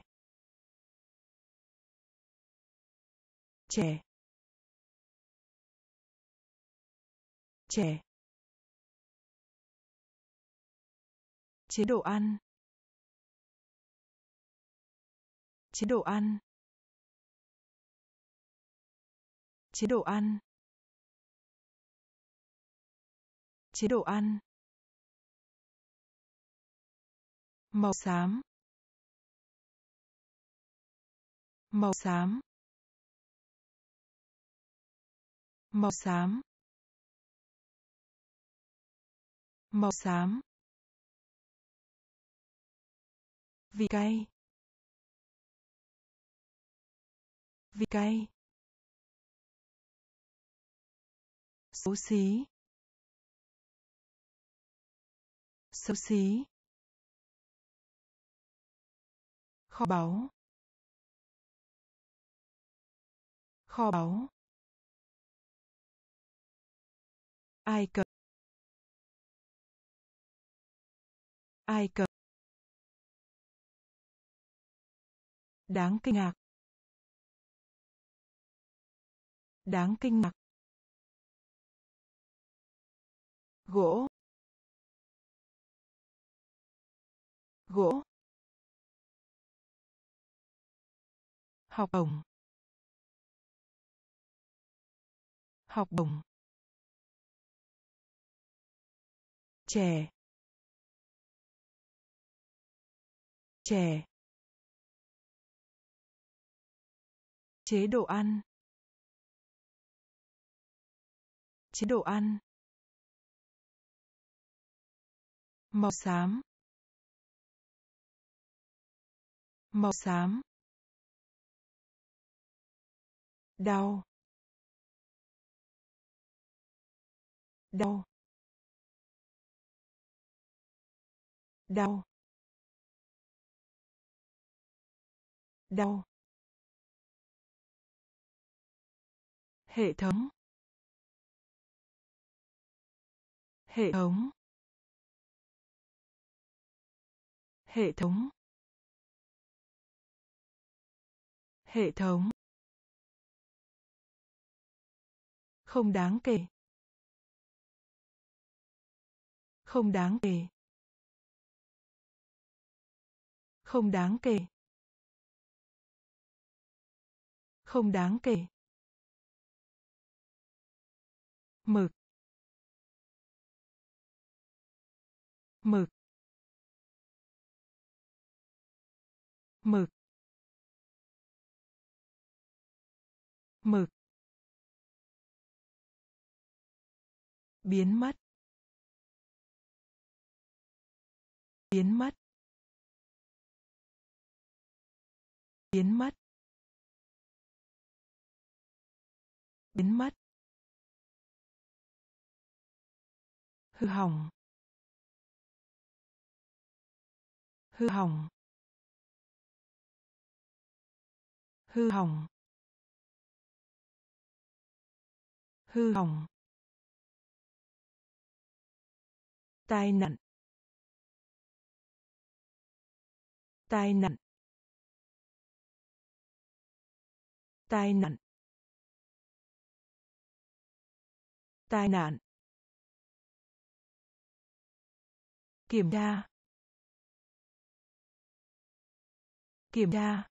trẻ, trẻ, chế độ ăn, chế độ ăn, chế độ ăn, chế độ ăn, màu xám, màu xám, màu xám, màu xám, vị cay, vị cay, xấu xí, xấu xí, kho báu, kho báu, Ai Cập, Ai Cập, đáng kinh ngạc, đáng kinh ngạc, gỗ, gỗ, học bổng, học bổng, trẻ, trẻ, chế độ ăn, chế độ ăn, màu xám, màu xám, đau, đau, đau, đau, hệ thống, hệ thống, hệ thống, hệ thống, không đáng kể, không đáng kể, không đáng kể, không đáng kể, mực, mực, mực, mực, biến mất, biến mất, biến mất, biến mất, hư hỏng, hư hỏng, hư hỏng, hư hỏng, tai nạn, tai nạn, tai nạn, tai nạn, kiểm tra, kiểm tra,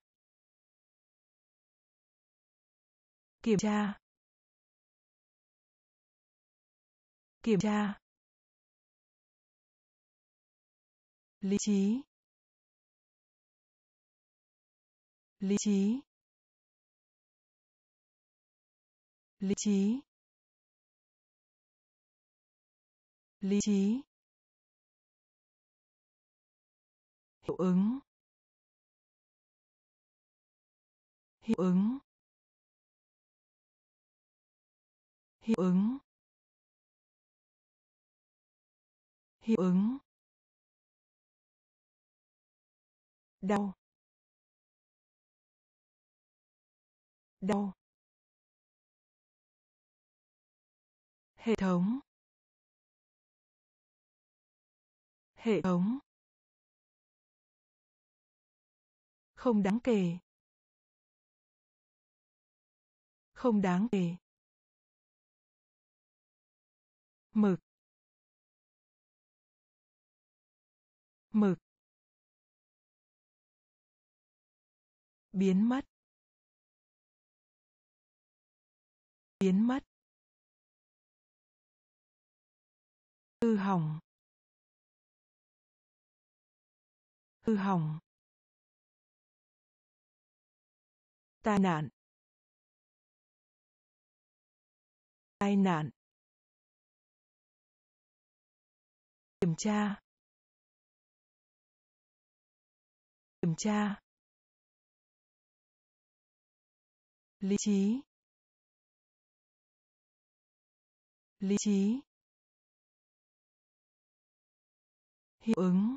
kiểm tra, kiểm tra, lý trí, lý trí, lý trí, lý trí, hiệu ứng, hiệu ứng, hiệu ứng, hiệu ứng, đau, đau, hệ thống, hệ thống, không đáng kể, không đáng kể, mực, mực, biến mất, biến mất, hư hỏng, hư hỏng, tai nạn, tai nạn, kiểm tra, kiểm tra, lý trí, lý trí, hiệu ứng,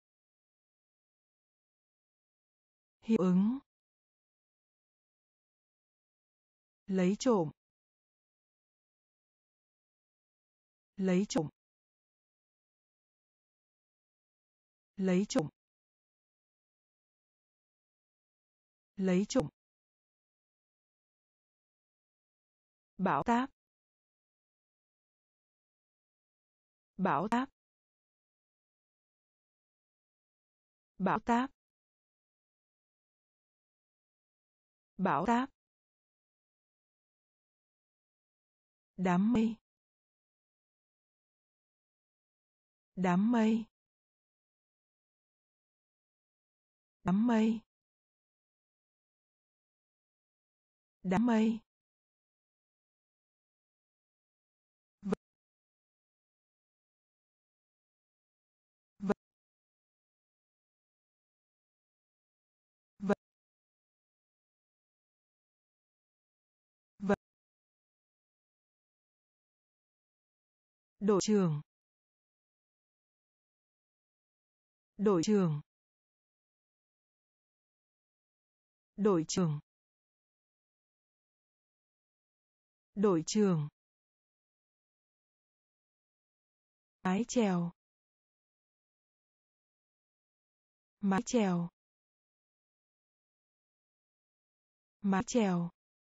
hiệu ứng, lấy trộm, lấy trộm, lấy trộm, lấy trộm, bão táp, bão táp, bão táp, bão táp, đám mây, đám mây, đám mây, đám mây, vật, vật, vật, vật, đội trưởng, đội trưởng, đội trưởng, đội trưởng, mái chèo, mái chèo, mái chèo,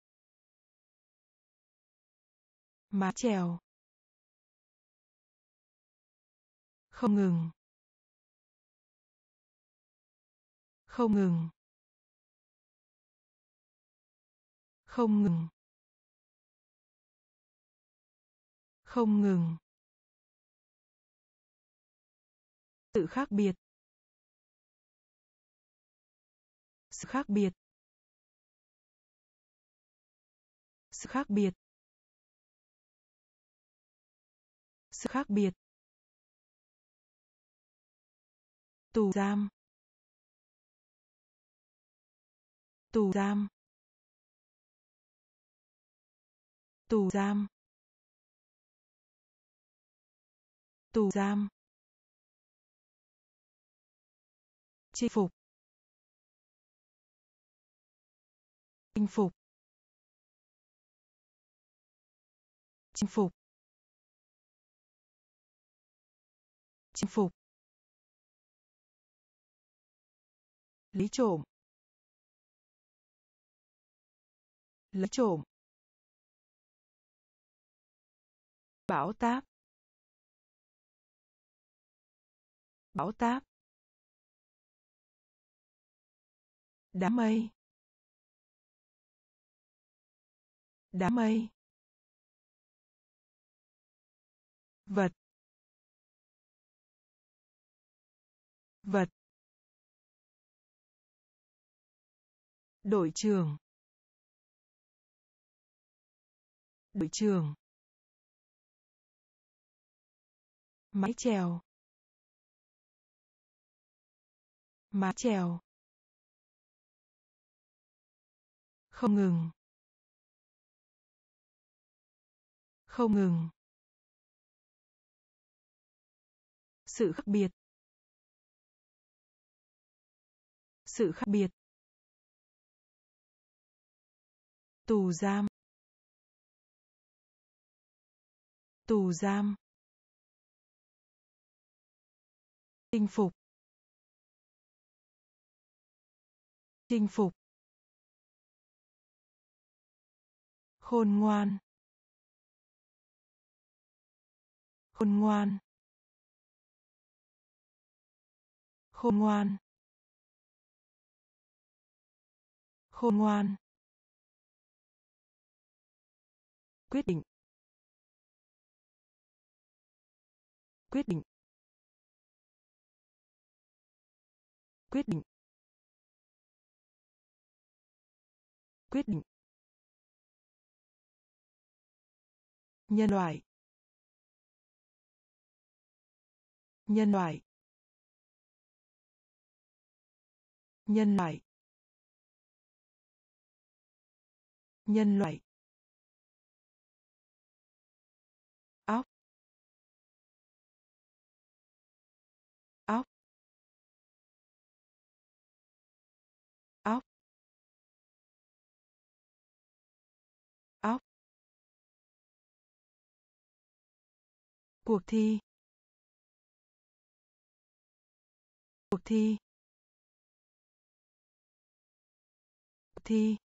mái chèo, không ngừng, không ngừng, không ngừng, không ngừng, sự khác biệt, sự khác biệt, sự khác biệt, sự khác biệt, tù giam, tù giam, tù giam, tù giam, chinh phục, chinh phục, chinh phục, chinh phục, lấy trộm, lấy trộm, bão táp, bão táp, đám mây, đám mây, vật, vật, đội trưởng, đội trưởng, mái chèo, mái chèo, không ngừng, không ngừng, sự khác biệt, sự khác biệt, tù giam, tù giam, chinh phục, chinh phục, khôn ngoan, khôn ngoan, khôn ngoan, khôn ngoan, quyết định, quyết định, quyết định, quyết định, nhân loại, nhân loại, nhân loại, nhân loại, óc, óc, óc, óc, cuộc thi, cuộc thi, cuộc thi,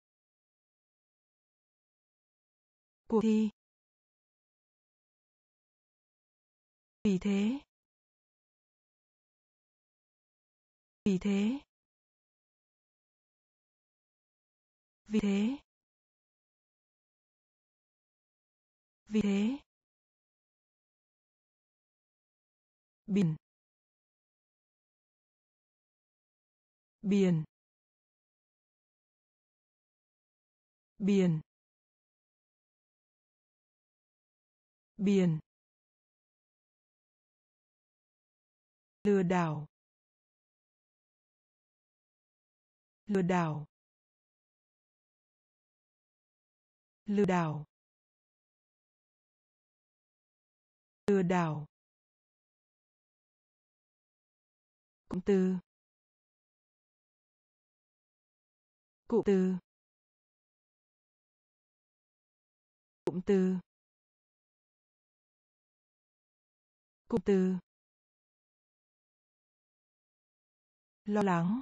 cuộc thi, vì thế, vì thế, vì thế, vì thế, biển, biển, biển, biển, lừa đảo, lừa đảo, lừa đảo, lừa đảo, cụm từ, cụm từ, cụm từ, cụm từ, lo lắng,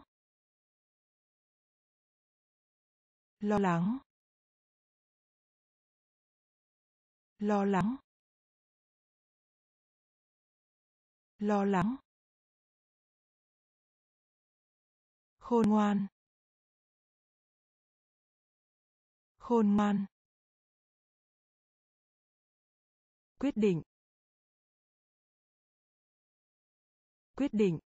lo lắng, lo lắng, lo lắng, khôn ngoan, khôn ngoan, quyết định, quyết định,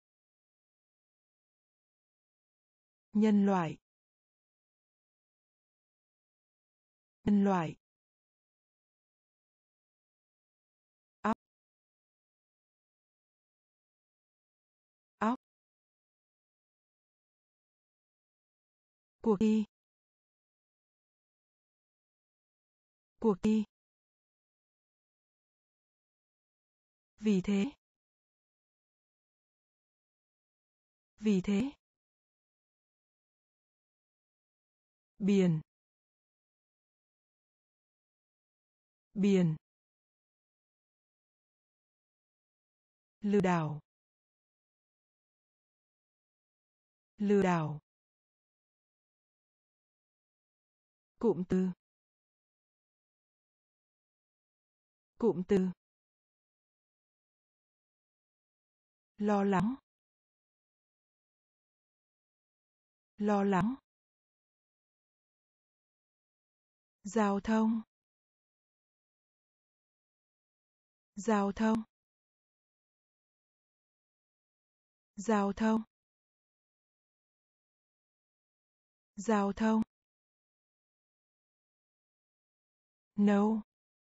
nhân loại, nhân loại, óc, óc, cuộc thi, cuộc thi, vì thế, vì thế, biển, biển, lừa đảo, lừa đảo, cụm từ, cụm từ, lo lắng, lo lắng, giao thông, giao thông, giao thông, giao thông, nấu,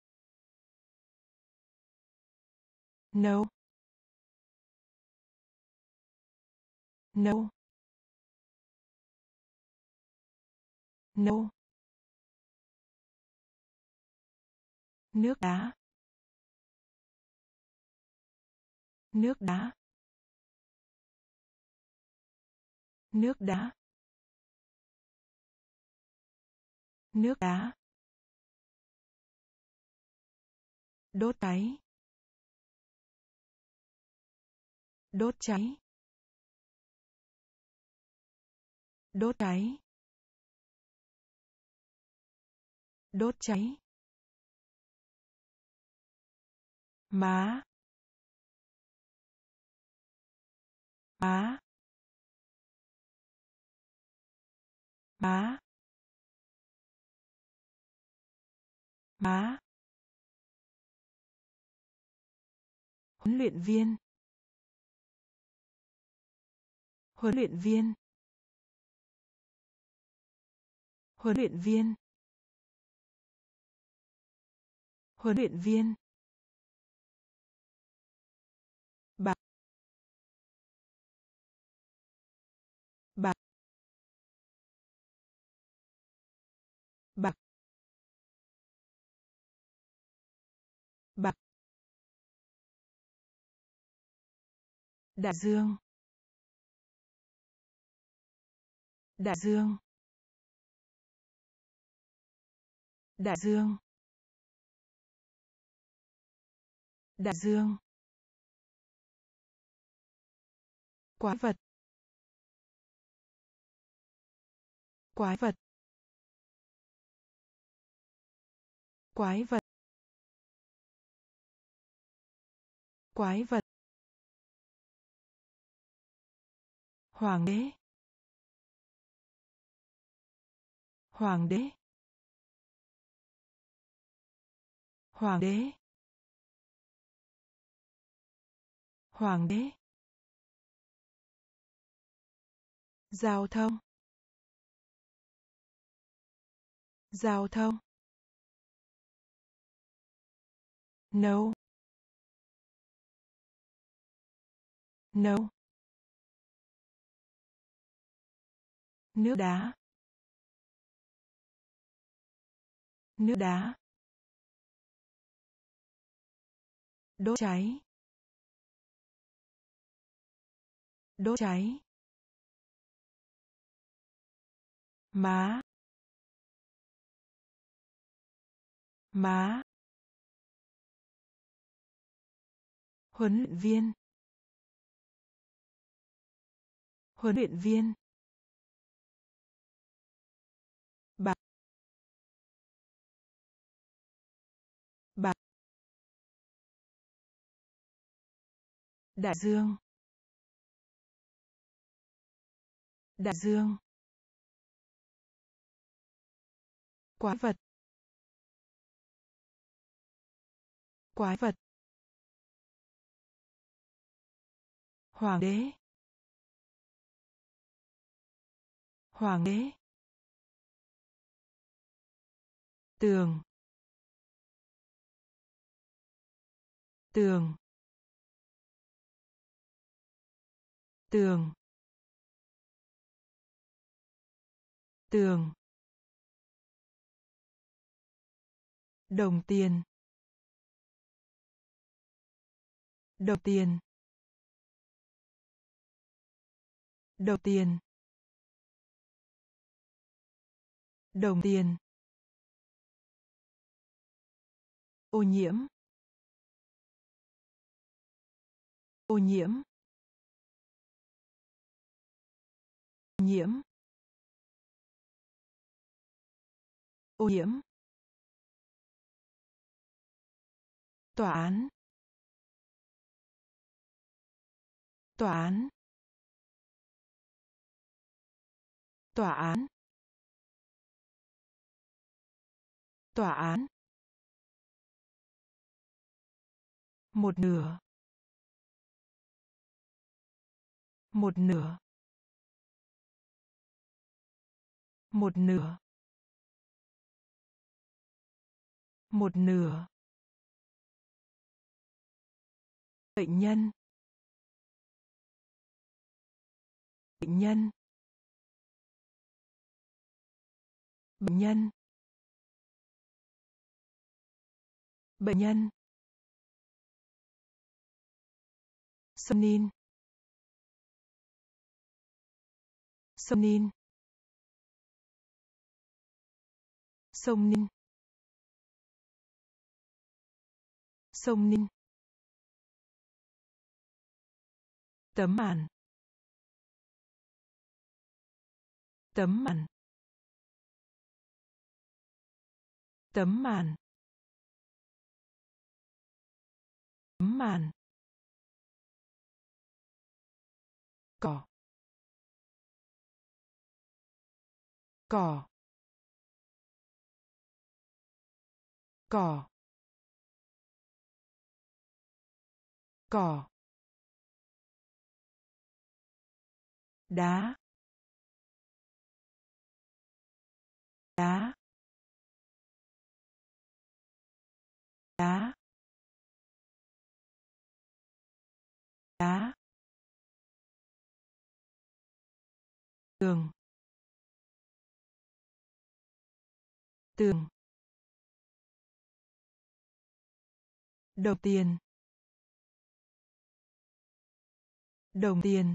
nấu, nấu, nấu, nước đá, nước đá, nước đá, nước đá, đốt cháy, đốt cháy, đốt cháy, đốt cháy, má, má, má, má, huấn luyện viên, huấn luyện viên, huấn luyện viên, huấn luyện viên, bạc, bạc, bạc, bạc, đại dương, đại dương, đại dương, đại dương, quái vật, quái vật, quái vật, quái vật, hoàng đế, hoàng đế, hoàng đế, hoàng đế, giao thông, giao thông, nấu, nấu, nước đá, nước đá, đốt cháy, đốt cháy, má, má, huấn luyện viên, huấn luyện viên, bạc, bạc, đại dương, đại dương, quái vật, quái vật, hoàng đế, hoàng đế, tường, tường, tường, tường, đồng tiền, đồng tiền, đồng tiền, đồng tiền, ô nhiễm, ô nhiễm, ô nhiễm, ô nhiễm, tòa án, tòa án, tòa án, tòa án, một nửa, một nửa, một nửa, một nửa, bệnh nhân, bệnh nhân, bệnh nhân, bệnh nhân, sông Nin, sông Nin, sông Nin, sông Nin, tấm màn, tấm màn, tấm màn, Tấm màn. Cỏ. Cỏ. Cỏ. Cỏ. Đá. Đá. Đá. Đá. Tường. Tường. Đồng tiền. Đồng tiền.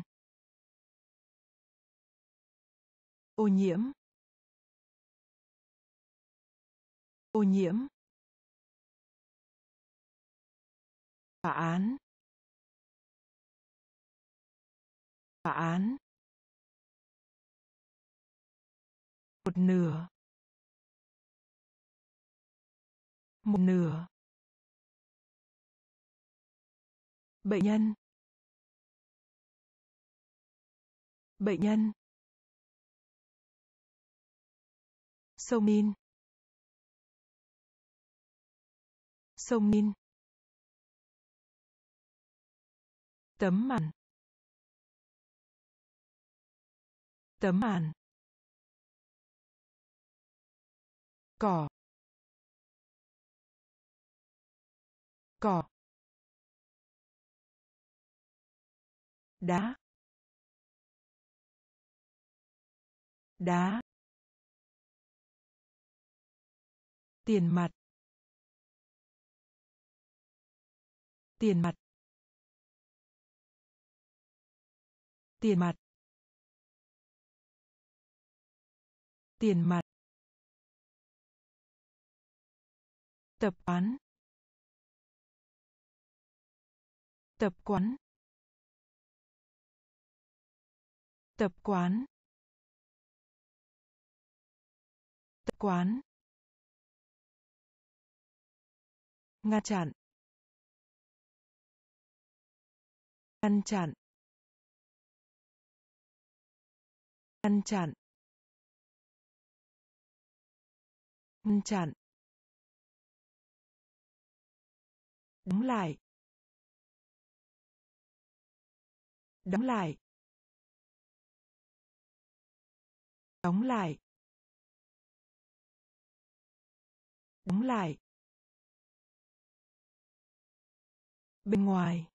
Ô nhiễm. Ô nhiễm. Tòa án. Tòa án. Một nửa. Một nửa. Bệnh nhân. Bệnh nhân. Sông Nin. Sông Nin. Tấm màn. Tấm màn. Cỏ. Cỏ. Đá. Đá. Tiền mặt. Tiền mặt. Tiền mặt. Tiền mặt. Tập quán. Tập quán. Tập quán. Tập quán. Ngăn chặn. Ngăn chặn. Ngăn chặn. Ngăn chặn. Đóng lại. Đóng lại. Đóng lại. Đóng lại. Bên ngoài.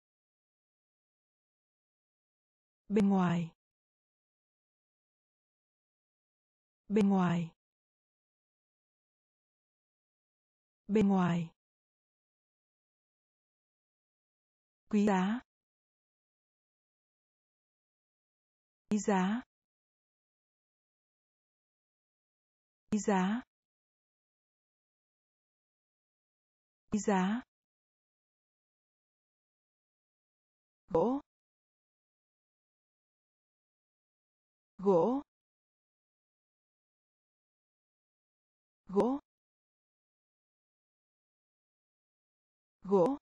Bên ngoài. Bên ngoài. Bên ngoài. Quý giá. Quý giá. Quý giá. Quý giá. Gỗ. Gỗ. Gỗ. Gỗ.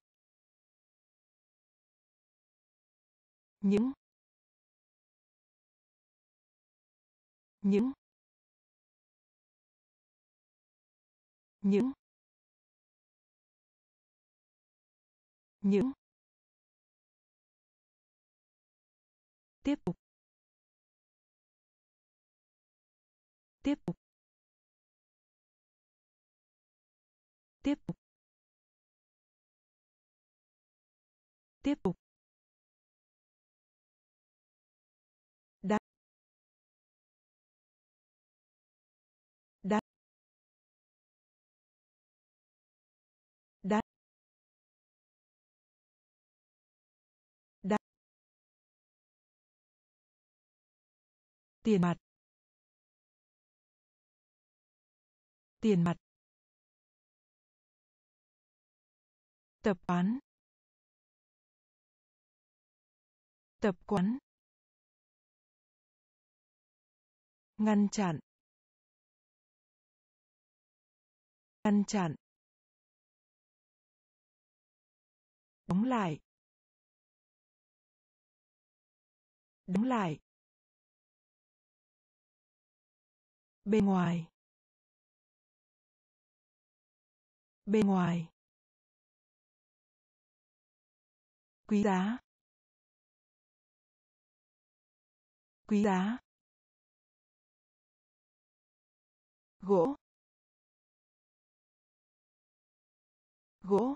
Những. Những. Những. Những. Tiếp tục. Tiếp tục. Tiếp tục. Tiếp tục. Đắt. Đắt. Đắt. Đắt. Tiền mặt. Tiền mặt. Tập quán. Tập quán. Ngăn chặn. Ngăn chặn. Đóng lại. Đóng lại. Bên ngoài. Bên ngoài. Quý giá. Quý giá. Gỗ. Gỗ.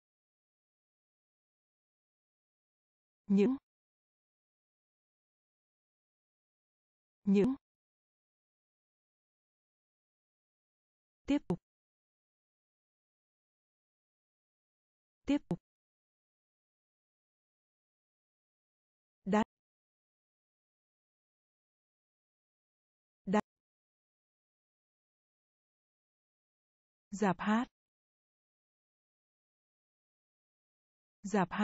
Những. Những. Tiếp tục. Tiếp tục. Đắt. Đắt. Rạp hát. Rạp hát.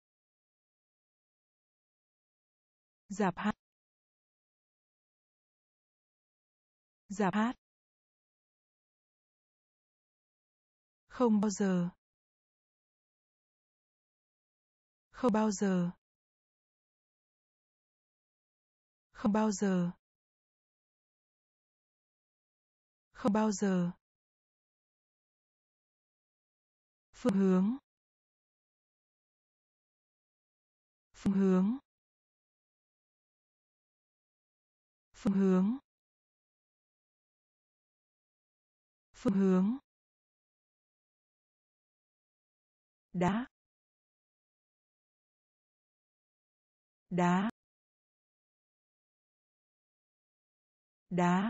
Rạp hát. Rạp hát. Không bao giờ. Không bao giờ. Không bao giờ. Không bao giờ. Phương hướng. Phương hướng. Phương hướng. Phương hướng. Đá. Đá. Đá.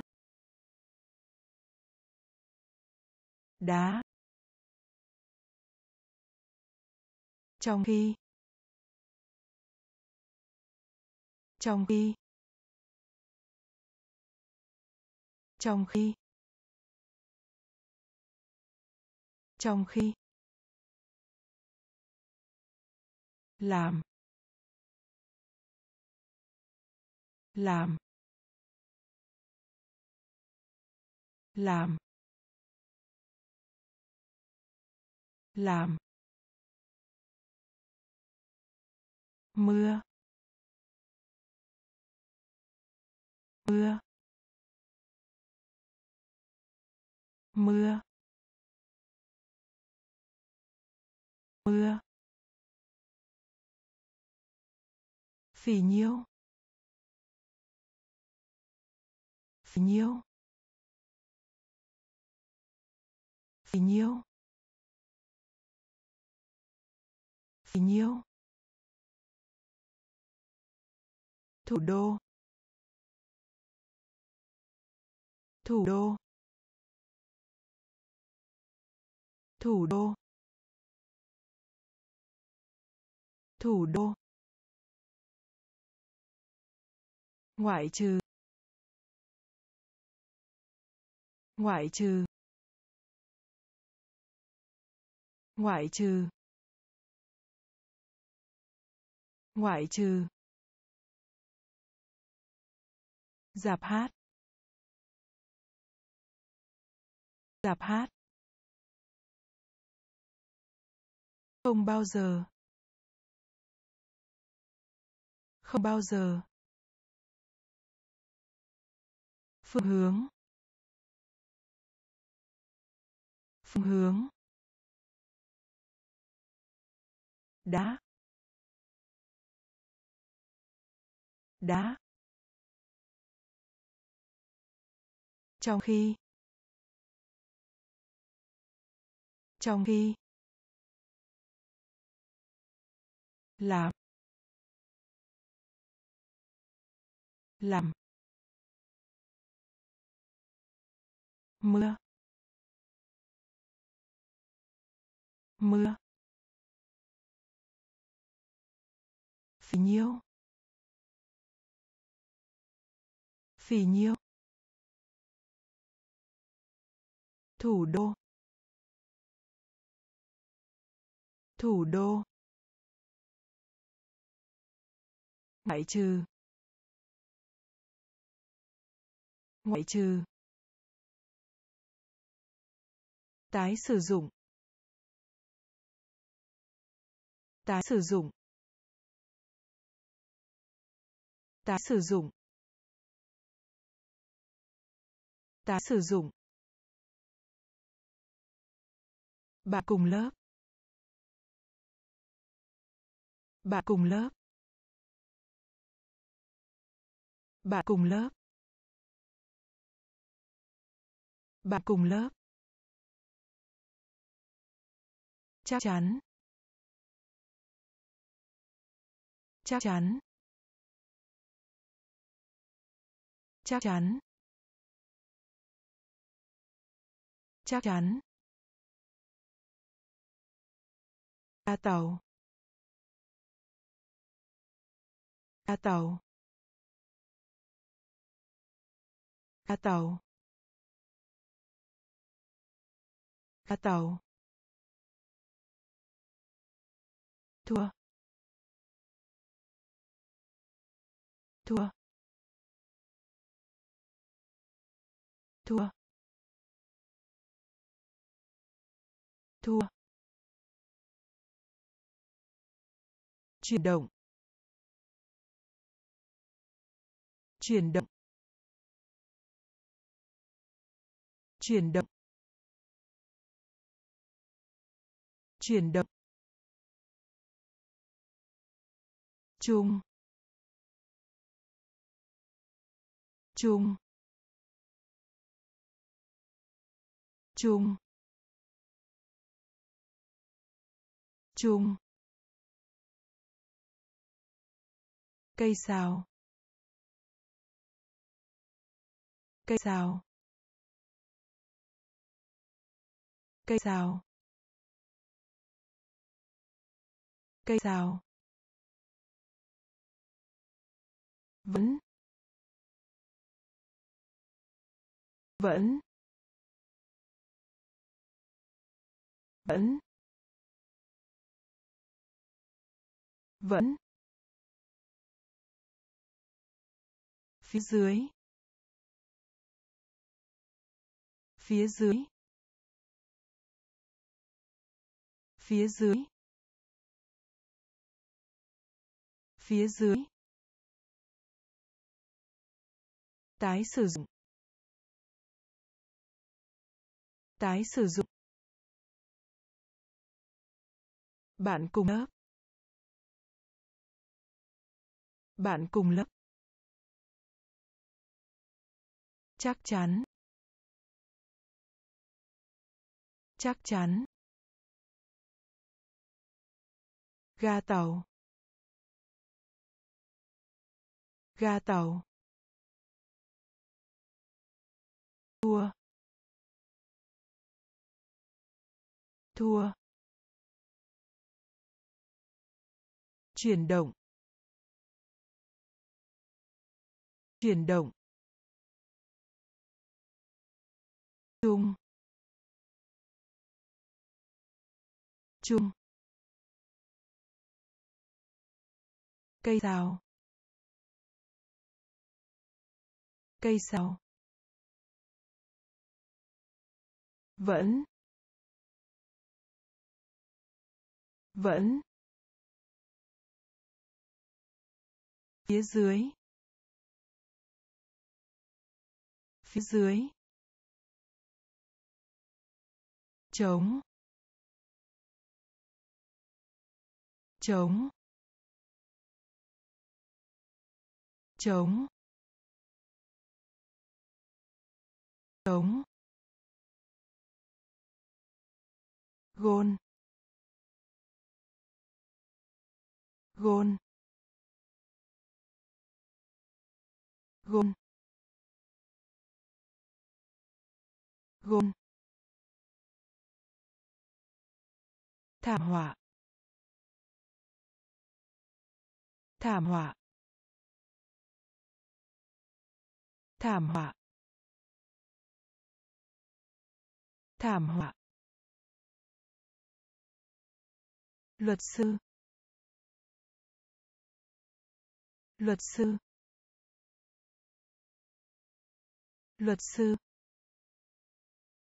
Đá. Trong khi. Trong khi. Trong khi. Trong khi. Làm. Làm. Làm. Làm. Mưa. Mưa. Mưa. Mưa. Phỉ nhiêu. Phỉ nhiêu. Phỉ nhiêu. Phỉ nhiêu. Thủ đô. Thủ đô. Thủ đô. Thủ đô. Ngoại trừ. Ngoại trừ. Ngoại trừ. Ngoại trừ. Rạp hát. Rạp hát. Không bao giờ. Không bao giờ. Phương hướng. Phương hướng. Đá. Đá. Trong khi. Trong khi. Làm. Làm. Mưa. Mưa. Phỉ nhiêu. Phỉ nhiêu. Thủ đô. Thủ đô. Ngoại trừ. Ngoại trừ. Tái sử dụng. Tái sử dụng. Tái sử dụng. Tái sử dụng. Bạn cùng lớp. Bạn cùng lớp. Bạn cùng lớp. Bạn cùng lớp. Chắc chắn. Chắc chắn. Chắc chắn. Chắc chắn. Ga tàu. Ga tàu. Ga tàu. Ga tàu. Thua. Thua. Thua. Thua. Chuyển động. Chuyển động. Chuyển động. Chuyển động. Chung. Chung. Chung. Chung. Cây sào. Cây sào. Cây sào. Cây sào. Vẫn. Vẫn. Vẫn. Vẫn. Phía dưới. Phía dưới. Phía dưới. Phía dưới. Tái sử dụng. Tái sử dụng. Bạn cùng lớp. Bạn cùng lớp. Chắc chắn. Chắc chắn. Ga tàu. Ga tàu. Thua. Thua. Chuyển động. Chuyển động. Chung. Chung. Cây sào. Cây sào. Vẫn. Vẫn. Phía dưới. Phía dưới. Trống. Trống. Trống. Trống. Gôn. Gôn. Gôn. Gôn. Thảm họa. Thảm họa. Thảm họa. Thảm họa. Luật sư. Luật sư. Luật sư.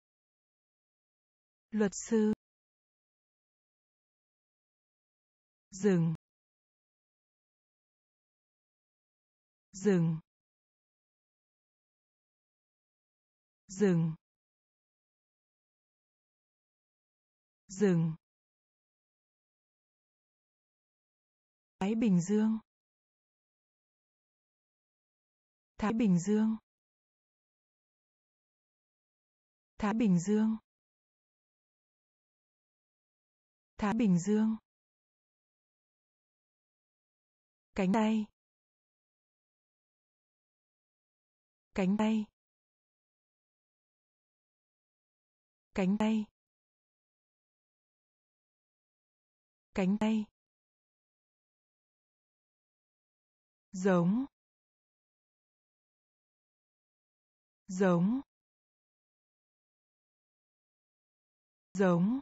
Luật sư. dừng, dừng, dừng, dừng. Thái Bình Dương. Thái Bình Dương. Thái Bình Dương. Thái Bình Dương. Cánh tay. Cánh tay. Cánh tay. Cánh tay. Giống. Giống. Giống.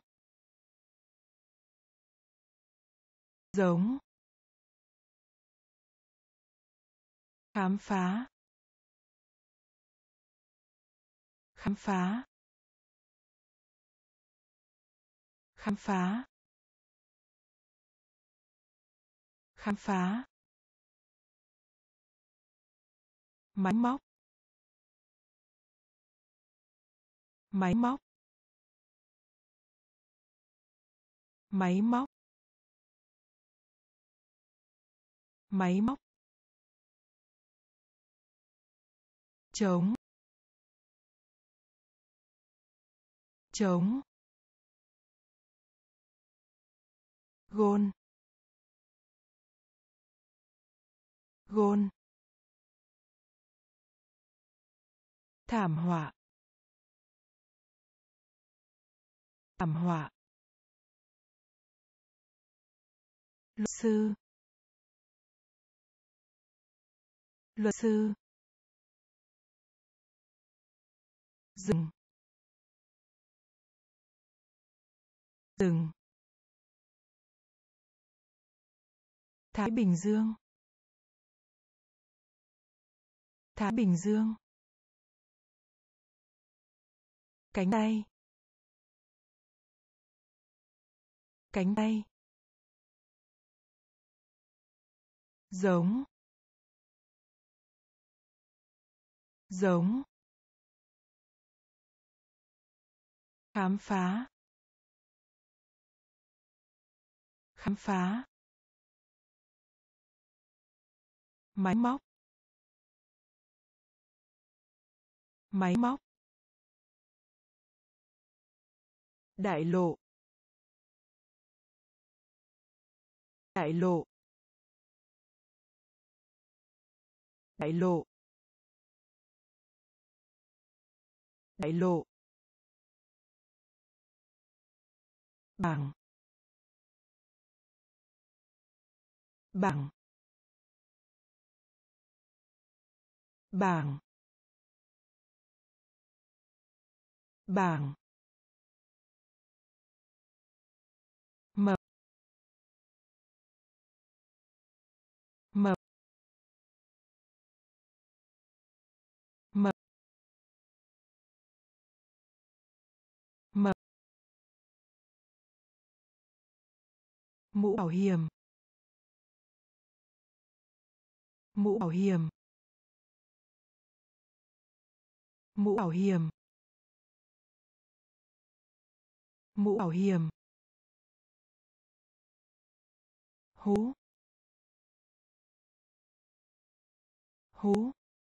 Giống. Khám phá. Khám phá. Khám phá. Khám phá. Máy móc. Máy móc. Máy móc. Máy móc. Chống. Chống. Gôn. Gôn. Thảm họa. Thảm họa. Luật sư. Luật sư. Dừng. Dừng. Thái Bình Dương. Thái Bình Dương. Cánh tay. Cánh tay. Giống. Giống. Khám phá. Khám phá. Máy móc. Máy móc. Đại lộ. Đại lộ. Đại lộ. Đại lộ. Bảng. Bảng. Bảng. Bảng. Mập. Mập. Mập. Mập. Mũ bảo hiểm. Mũ bảo hiểm. Mũ bảo hiểm. Mũ bảo hiểm. Hú. Hú.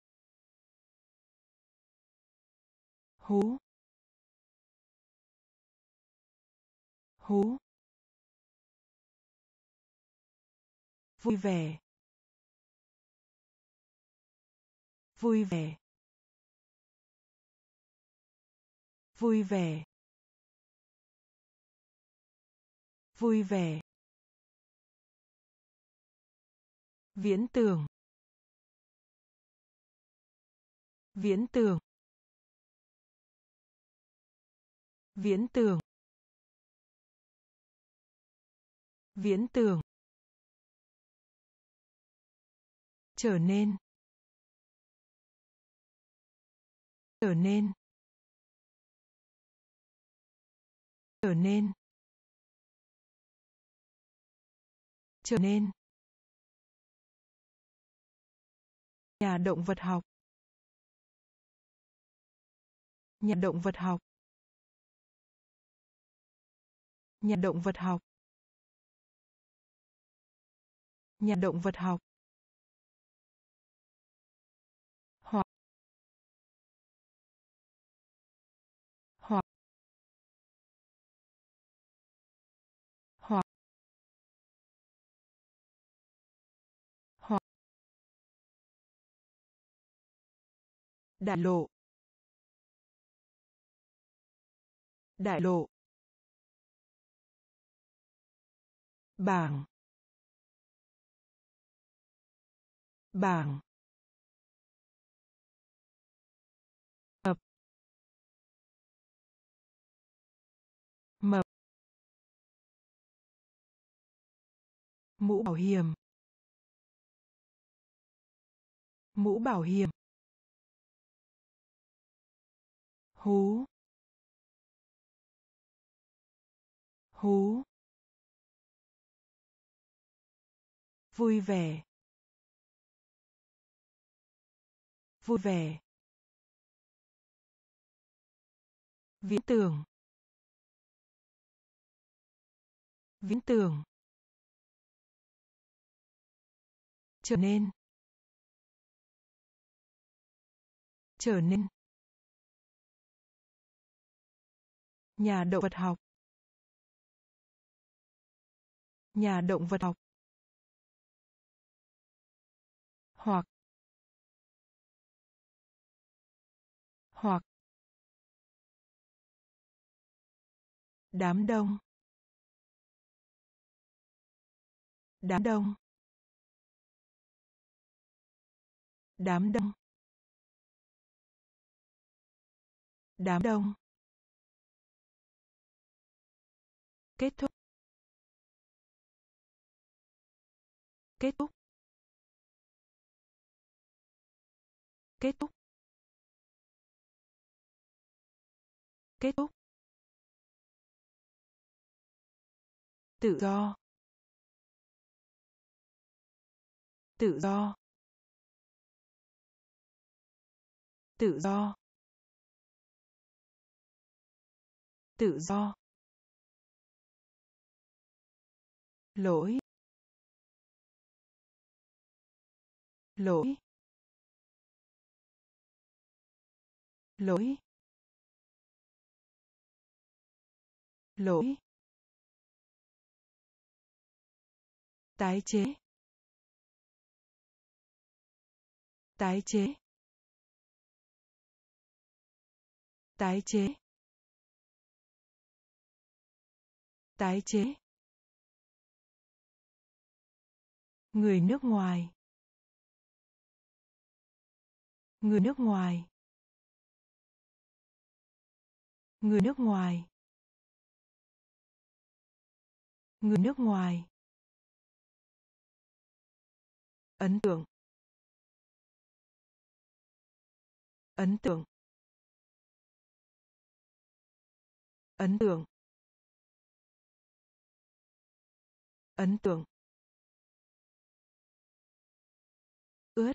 Hú. Hú. Vui vẻ. Vui vẻ. Vui vẻ. Vui vẻ. Viễn tưởng. Viễn tưởng. Viễn tưởng. Viễn tưởng. Trở nên. Trở nên. Trở nên. trở nên. Nhà động vật học. Nhà động vật học. Nhà động vật học. Nhà động vật học. Hoặc. Hoặc. Hoặc. Hoặc. Đại lộ. Đại lộ. Bảng. Bảng. Mập. Mập. Mũ bảo hiểm. Mũ bảo hiểm. Hú. Hú. Vui vẻ. Vui vẻ. Viễn tưởng. Viễn tưởng. Trở nên. Trở nên. Nhà động vật học. Nhà động vật học. Hoặc. Hoặc. Đám đông. Đám đông. Đám đông. Đám đông. Kết thúc. Kết thúc. Kết thúc. Kết thúc. Tự do. Tự do. Tự do. Tự do. Lỗi. Lỗi. Lỗi. Lỗi. Tái chế. Tái chế. Tái chế. Tái chế. Người nước ngoài. Người nước ngoài. Người nước ngoài. Người nước ngoài. Ấn tượng. Ấn tượng. Ấn tượng. Ấn tượng. Ướt.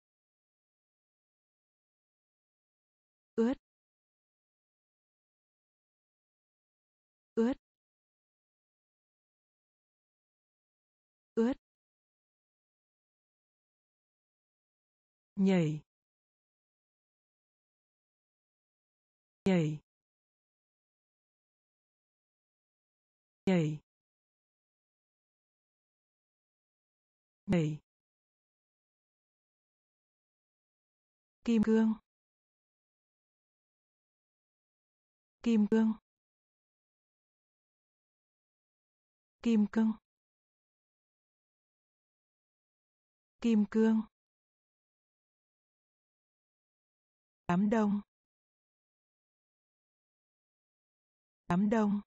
Ướt. Ướt. Ướt. Nhảy. Nhảy. Nhảy. Nhảy. Kim cương. Kim cương. Kim cương. Kim cương. Đám đông. Đám đông.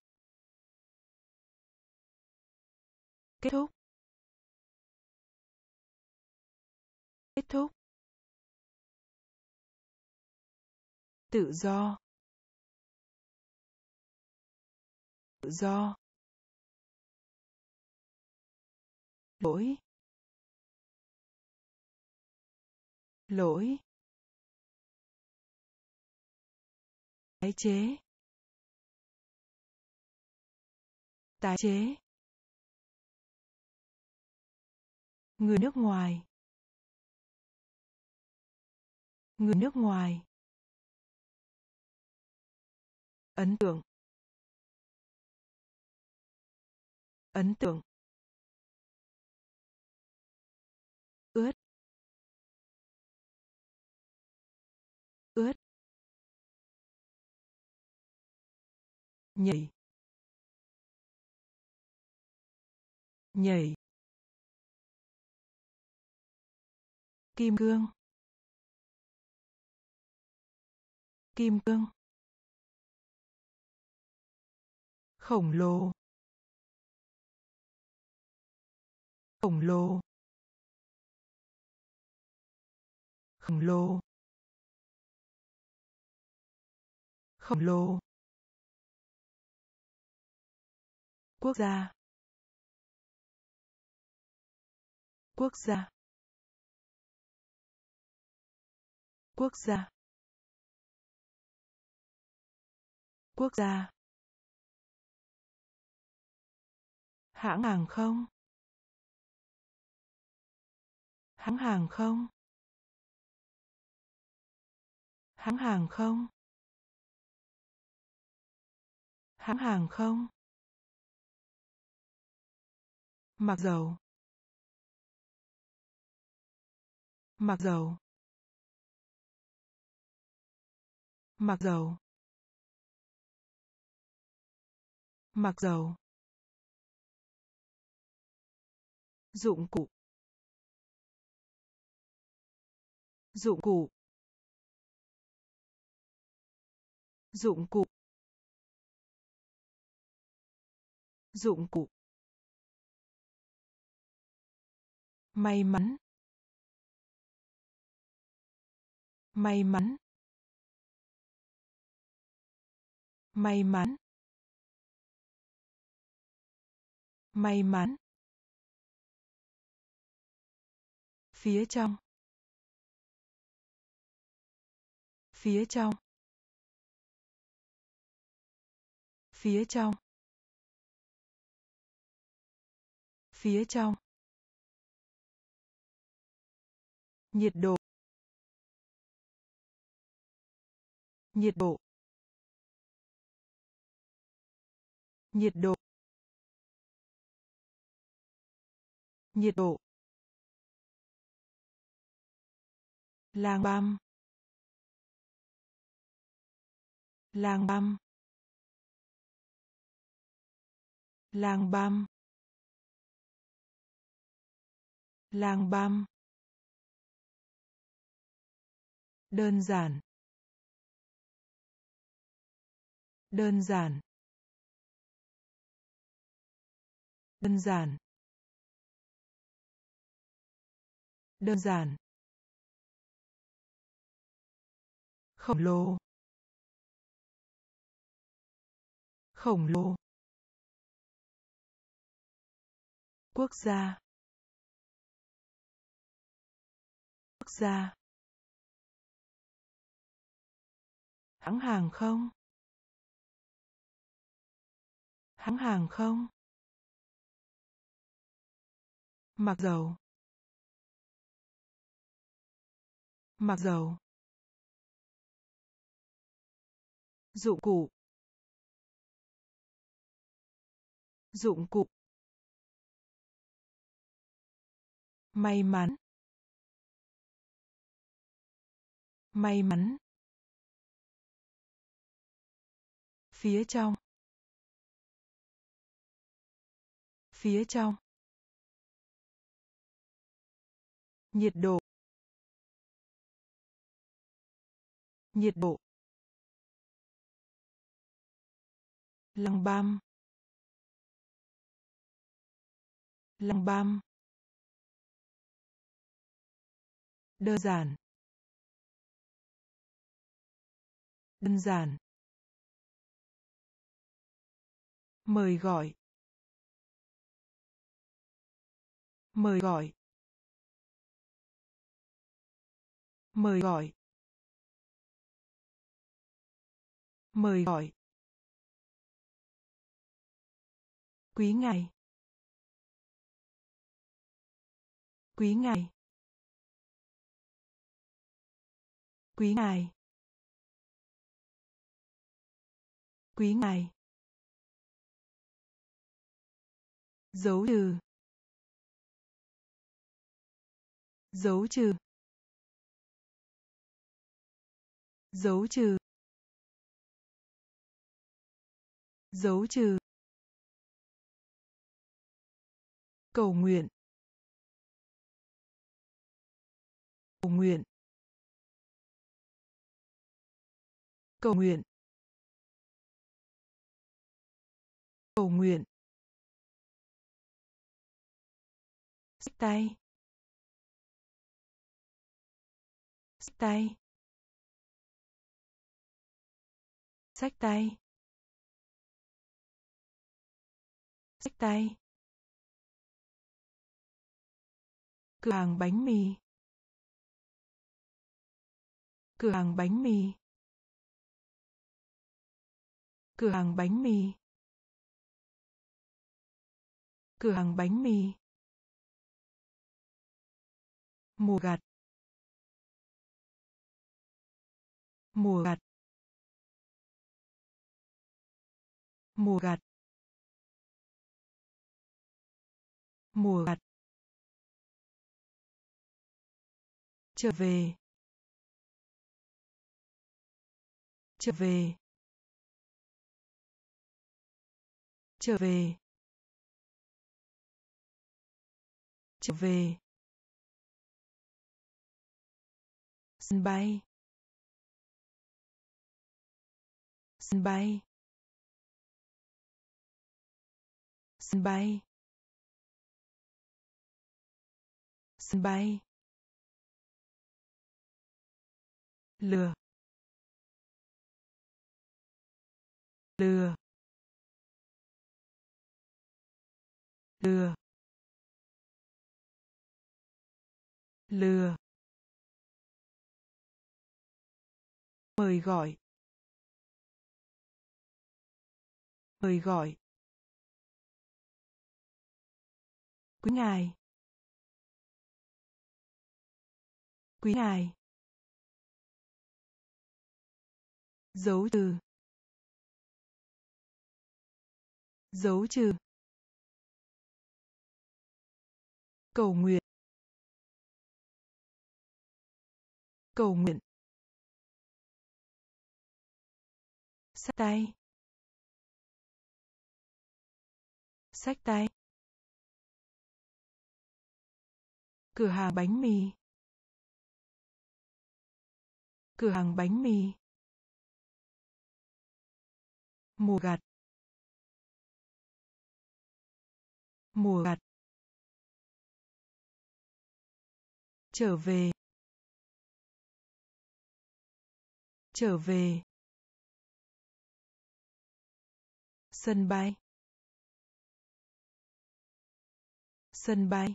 Kết thúc. Kết thúc. Tự do. Tự do. lỗi, lỗi, tái chế, tái chế, người nước ngoài, người nước ngoài, ấn tượng, ấn tượng, ướt, ướt, nhảy, nhảy, kim cương, kim cương, khổng lồ, khổng lồ, khổng lồ, khổng lồ, quốc gia, quốc gia, quốc gia, quốc gia, hãng hàng không, hãng hàng không, hãng hàng không, hãng hàng không, mặc dầu, mặc dầu, mặc dầu, mặc dầu, dụng cụ, dụng cụ, dụng cụ, dụng cụ, may mắn, may mắn, may mắn, may mắn, phía trong, phía trong, phía trong, phía trong, nhiệt độ, nhiệt độ, nhiệt độ, nhiệt độ, làng băm, làng băm, làng băm, làng băm, đơn giản, đơn giản, đơn giản, đơn giản, khổng lồ, khổng lồ, quốc gia, quốc gia, hãng hàng không, hãng hàng không, mặc dầu, mặc dầu, dụng cụ, dụng cụ, may mắn, may mắn, phía trong, phía trong, nhiệt độ, nhiệt độ, làng băm, làng băm, đơn giản, đơn giản, mời gọi, mời gọi, mời gọi, mời gọi, quý ngày, quý ngày, quý ngày, quý ngày, dấu trừ, dấu trừ, dấu trừ, dấu trừ, cầu nguyện, cầu nguyện, cầu nguyện, cầu nguyện, xách tay, xách tay, xách tay, xách tay, cửa hàng bánh mì, cửa hàng bánh mì, cửa hàng bánh mì, cửa hàng bánh mì, mùa gặt, mùa gặt, mùa gặt, mùa gặt, trở về, trở về, trở về, trở về, sân bay, sân bay, sân bay, sân bay, lừa, lừa, lừa, lừa, mời gọi, mời gọi, quý ngài, quý ngài, dấu trừ, dấu trừ, cầu nguyện, cầu nguyện, xách tay, xách tay, cửa hàng bánh mì, cửa hàng bánh mì, mùa gặt, mùa gặt, trở về, trở về, sân bay, sân bay,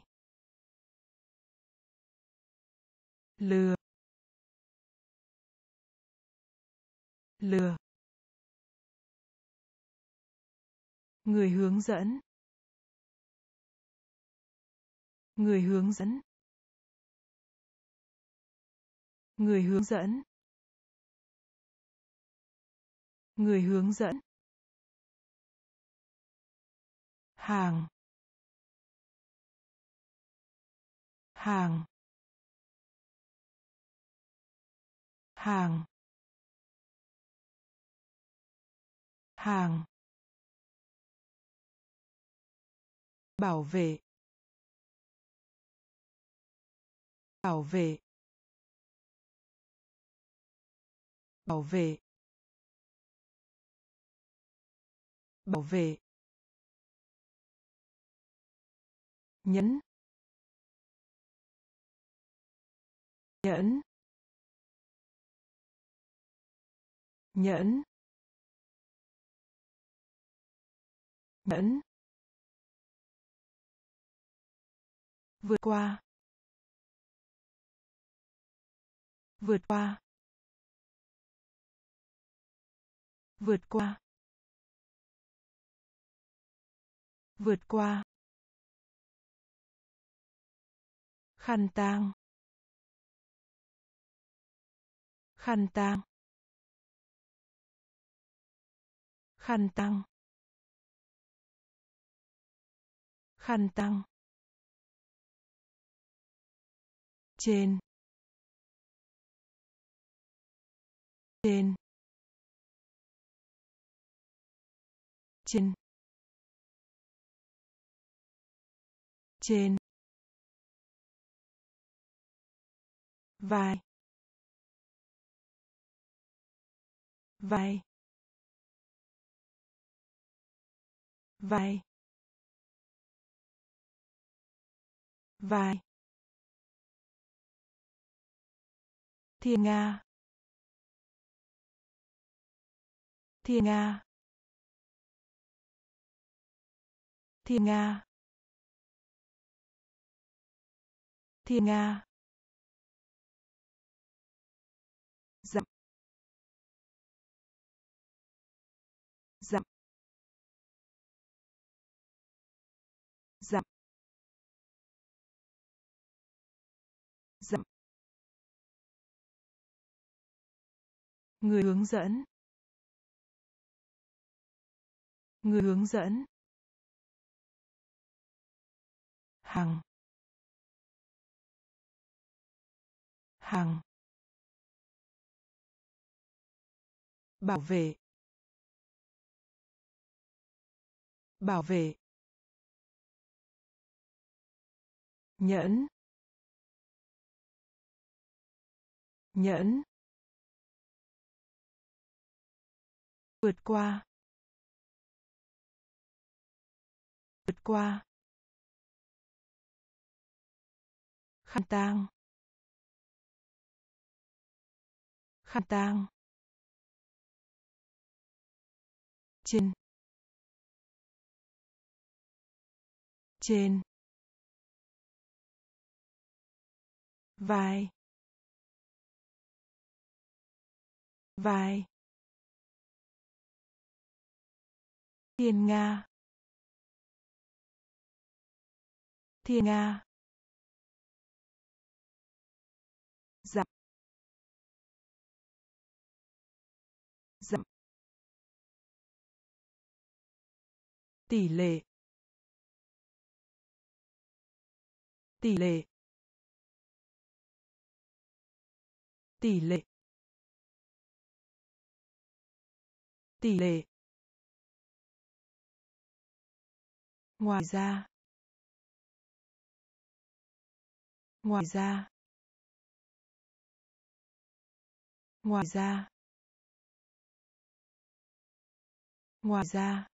lừa, lừa, người hướng dẫn, người hướng dẫn, người hướng dẫn, người hướng dẫn, hàng, hàng, hàng, hàng, bảo vệ, bảo vệ, bảo vệ, bảo vệ, nhẫn, nhẫn, nhẫn, nhẫn, vượt qua, vượt qua, vượt qua, vượt qua, khăn tang, khăn tang, khăn tang, khăn tang, trên, trên, trên, trên, vai, vai, vai, vai, thiên nga, thiên nga, thiên nga, thiên nga, dặm, dặm, dặm, dặm, người hướng dẫn, người hướng dẫn, hàng, hàng, bảo vệ, bảo vệ, nhẫn, nhẫn, vượt qua, vượt qua, khăn tang, khăn tang, trên, trên, vai, vai, thiên nga, thiên nga, dặm, dặm, tỷ lệ, tỷ lệ, tỷ lệ, tỷ lệ, ngoài ra, ngoài ra, ngoài ra, ngoài ra,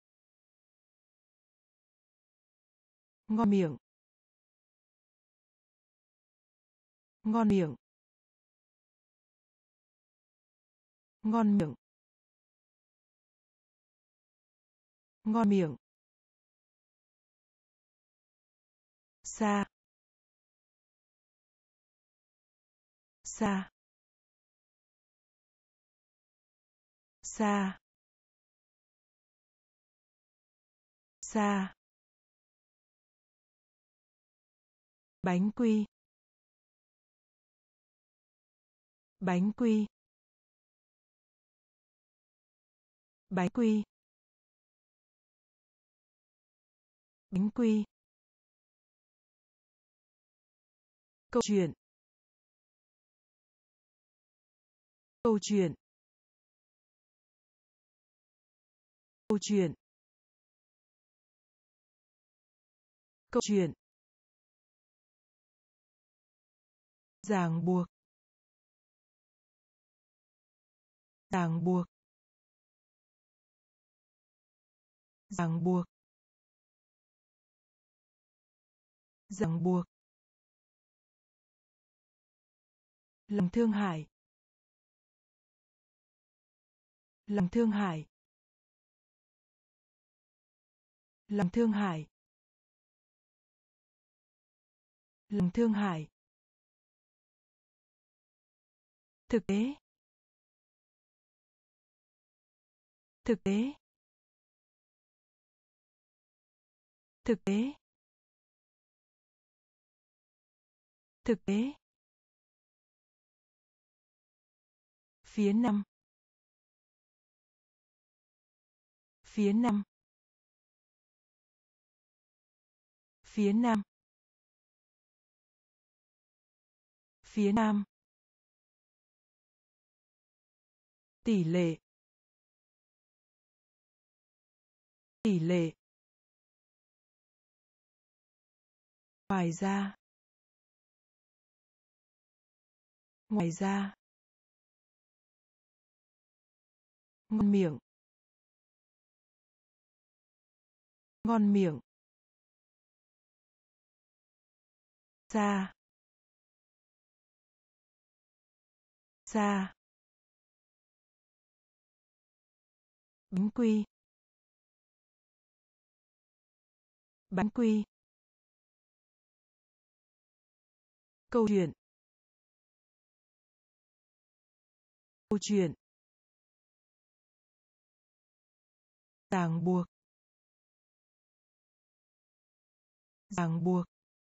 ngon miệng, ngon miệng, ngon miệng, ngon miệng, xa, xa, xa, xa, bánh quy, bánh quy, bánh quy, bánh quy, câu chuyện, câu chuyện, câu chuyện, câu chuyện, ràng buộc, ràng buộc, ràng buộc, ràng buộc, lòng thương hại, lòng thương hại, lòng thương hại, Lòng thương hại. Thực tế. Thực tế. Thực tế. Thực tế. Phía Nam. Phía Nam. Phía Nam. Phía Nam. Tỷ lệ. Tỷ lệ. Ngoài ra. Ngoài ra. Ngon miệng. Ngon miệng. Xa. Xa. Bánh quy. Bánh quy. Câu chuyện. Câu chuyện. Ràng buộc. Ràng buộc.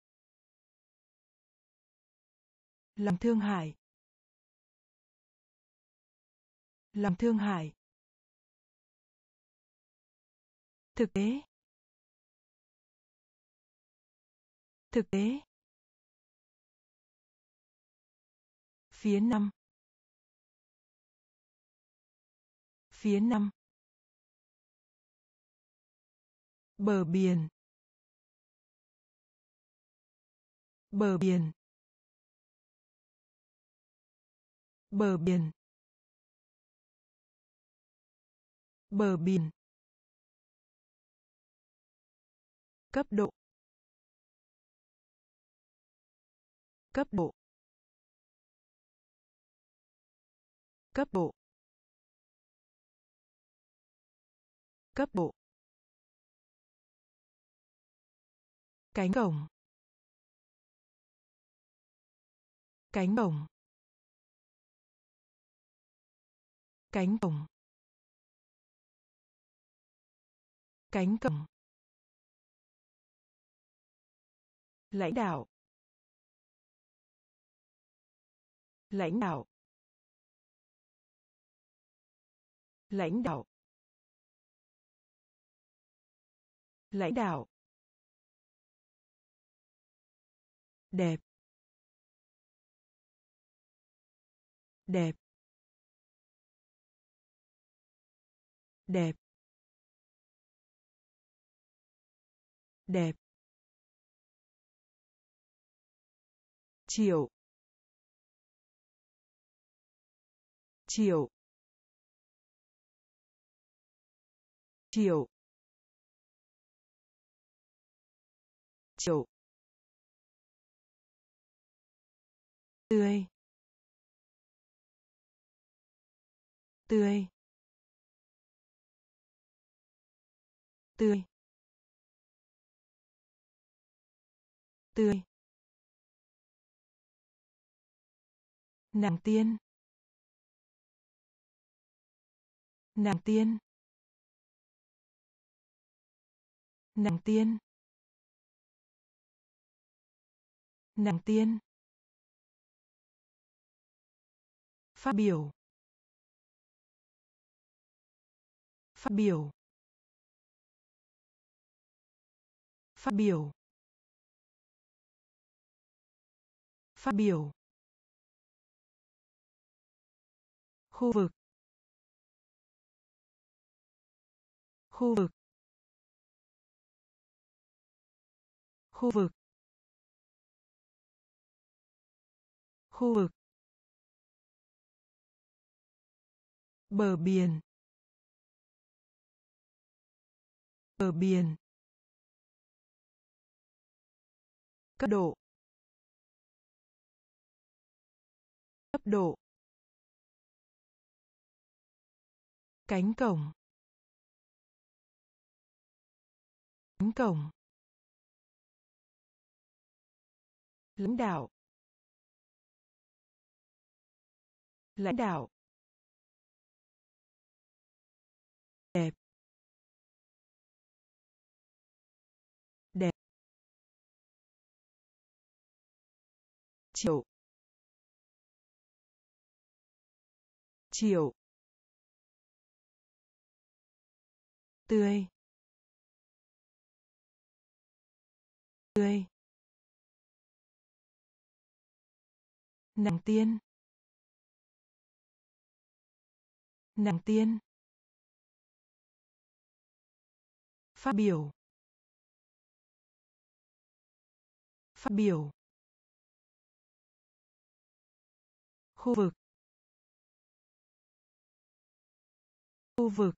Lòng thương hại. Lòng thương hại. Thực tế. Thực tế. Phía Nam. Phía Nam. Bờ biển. Bờ biển. Bờ biển. Bờ biển. Cấp độ. Cấp độ. Cấp độ. Cấp độ. Cánh cổng. Cánh cổng. Cánh cổng. Cánh cổng. Lãnh đạo. Lãnh đạo. Lãnh đạo. Lãnh đạo. Đẹp. Đẹp. Đẹp. Đẹp. Triệu. Triệu. Triệu. Triệu. Tươi. Tươi. Tươi. Tươi. Nàng tiên. Nàng tiên. Nàng tiên. Nàng tiên. Phát biểu. Phát biểu. Phát biểu. Phát biểu. Khu vực. Khu vực. Khu vực. Khu vực. Bờ biển. Bờ biển. Cấp độ. Cấp độ. Cánh cổng. Cánh cổng. lãnh đạo, lãnh đạo, đẹp, đẹp, triệu, triệu, tươi, tươi, nàng tiên, nàng tiên, phát biểu, phát biểu, khu vực, khu vực,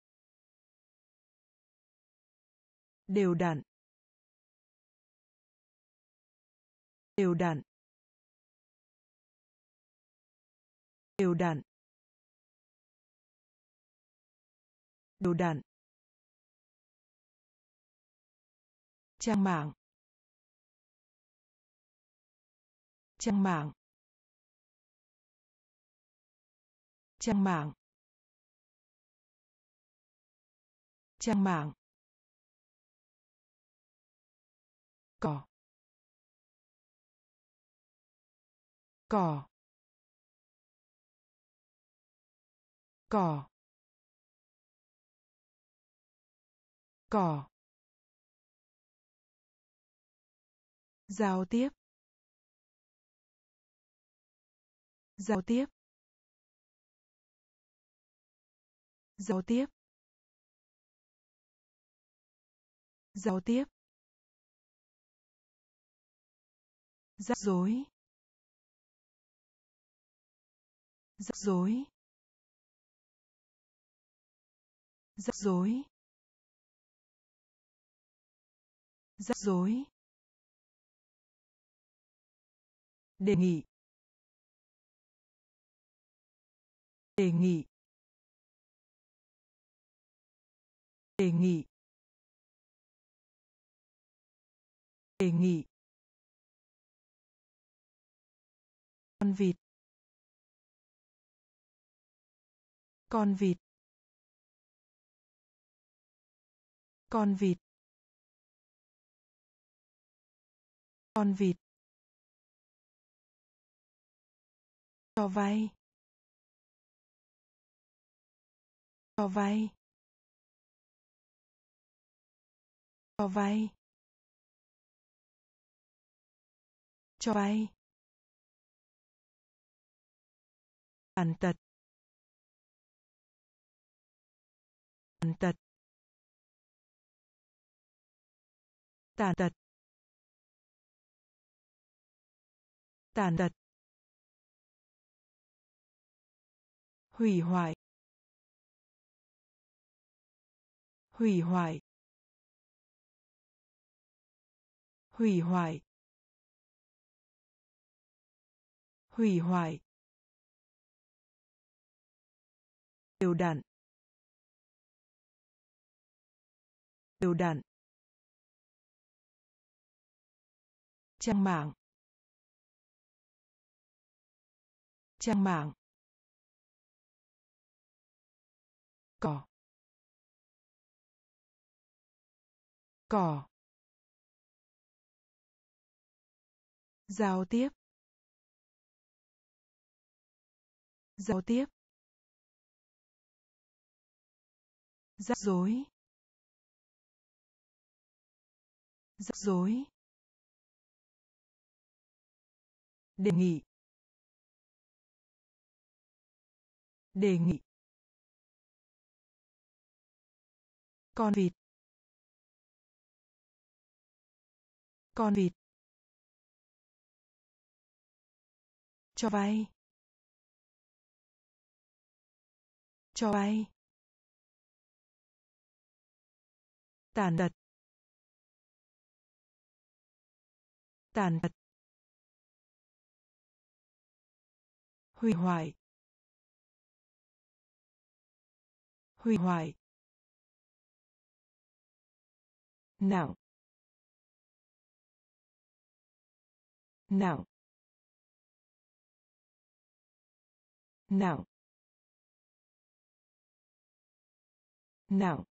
đều đặn, đều đặn, đều đặn, đều đặn, trang mạng, trang mạng, trang mạng, trang mạng, cỏ, cỏ, cỏ, cỏ, giao tiếp, giao tiếp, giao tiếp, giao tiếp, rắc rối, rắc rối, rắc rối, rắc rối, đề nghị, đề nghị, đề nghị, đề nghị, con vịt, con vịt, con vịt, con vịt, cho vay, cho vay, cho vay, cho vay, tàn tật, tàn tật, tàn tật, tàn tật, hủy hoại, hủy hoại, hủy hoại, hủy hoại, đều đặn, đều đặn, trang mạng, trang mạng, cỏ, cỏ, giao tiếp, giao tiếp, rắc rối, rắc rối, đề nghị, đề nghị, con vịt, con vịt, cho vay, cho vay, tàn tật, tàn tật, hủy hoại, hủy hoại, nặng, Não. Não. Não.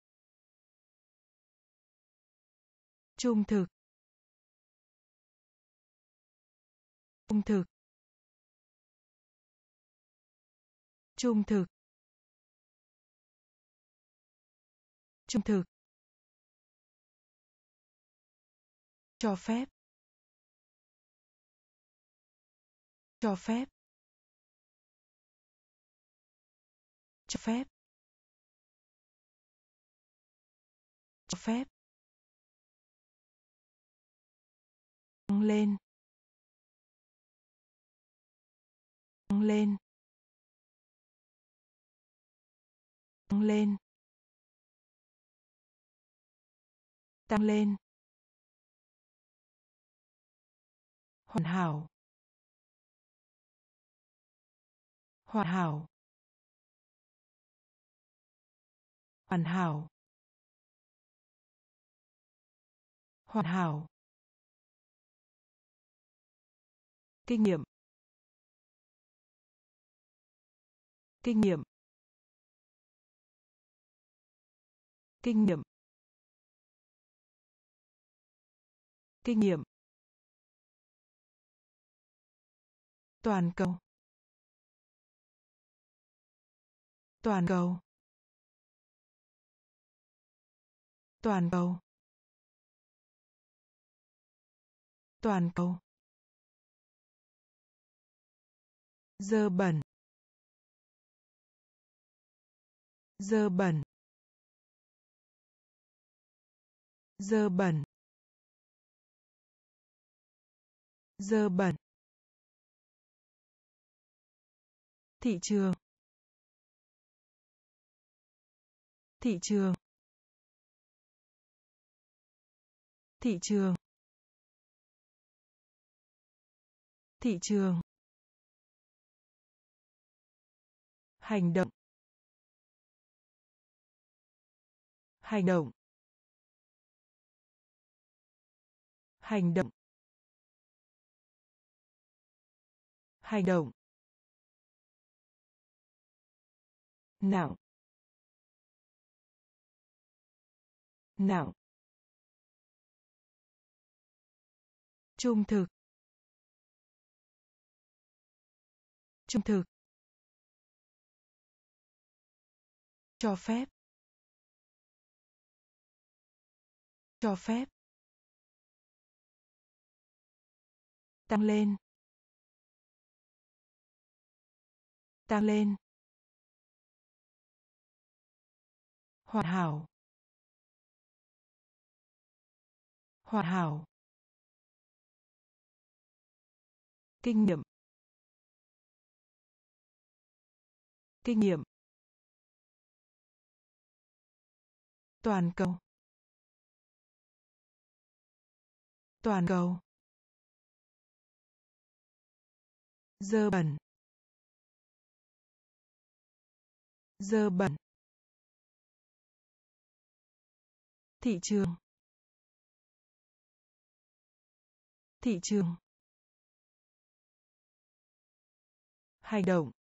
Trung thực. Trung thực. Trung thực. Trung thực. Cho phép. Cho phép. Cho phép. Cho phép. Tăng lên. Tăng lên. Tăng lên. Tăng lên. Hoàn hảo. Hoàn hảo. Hoàn hảo. Hoàn hảo. Kinh nghiệm. Kinh nghiệm. Kinh nghiệm. Kinh nghiệm. Toàn cầu. Toàn cầu. Toàn cầu. Toàn cầu. Dơ bẩn. Dơ bẩn. Dơ bẩn. Dơ bẩn. Thị trường. Thị trường. Thị trường. Thị trường. Hành động. Hành động. Hành động. Hành động. Não. Não. Trung thực. Trung thực. Cho phép. Cho phép. Tăng lên. Tăng lên. Hoàn hảo. Hoàn hảo. Kinh nghiệm. Kinh nghiệm. Toàn cầu. Toàn cầu. Dơ bẩn. Dơ bẩn. Thị trường. Thị trường. Hành động.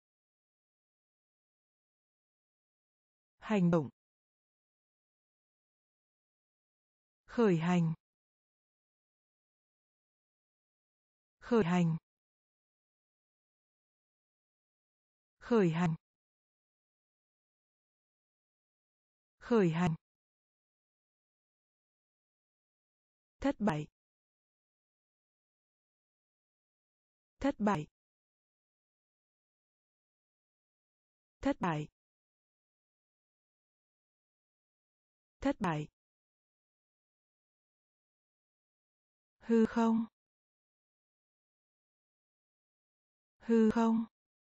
Hành động. Khởi hành. Khởi hành. Khởi hành. Khởi hành. Thất bại. Thất bại. Thất bại. Thất bại. Hư không. Hư không.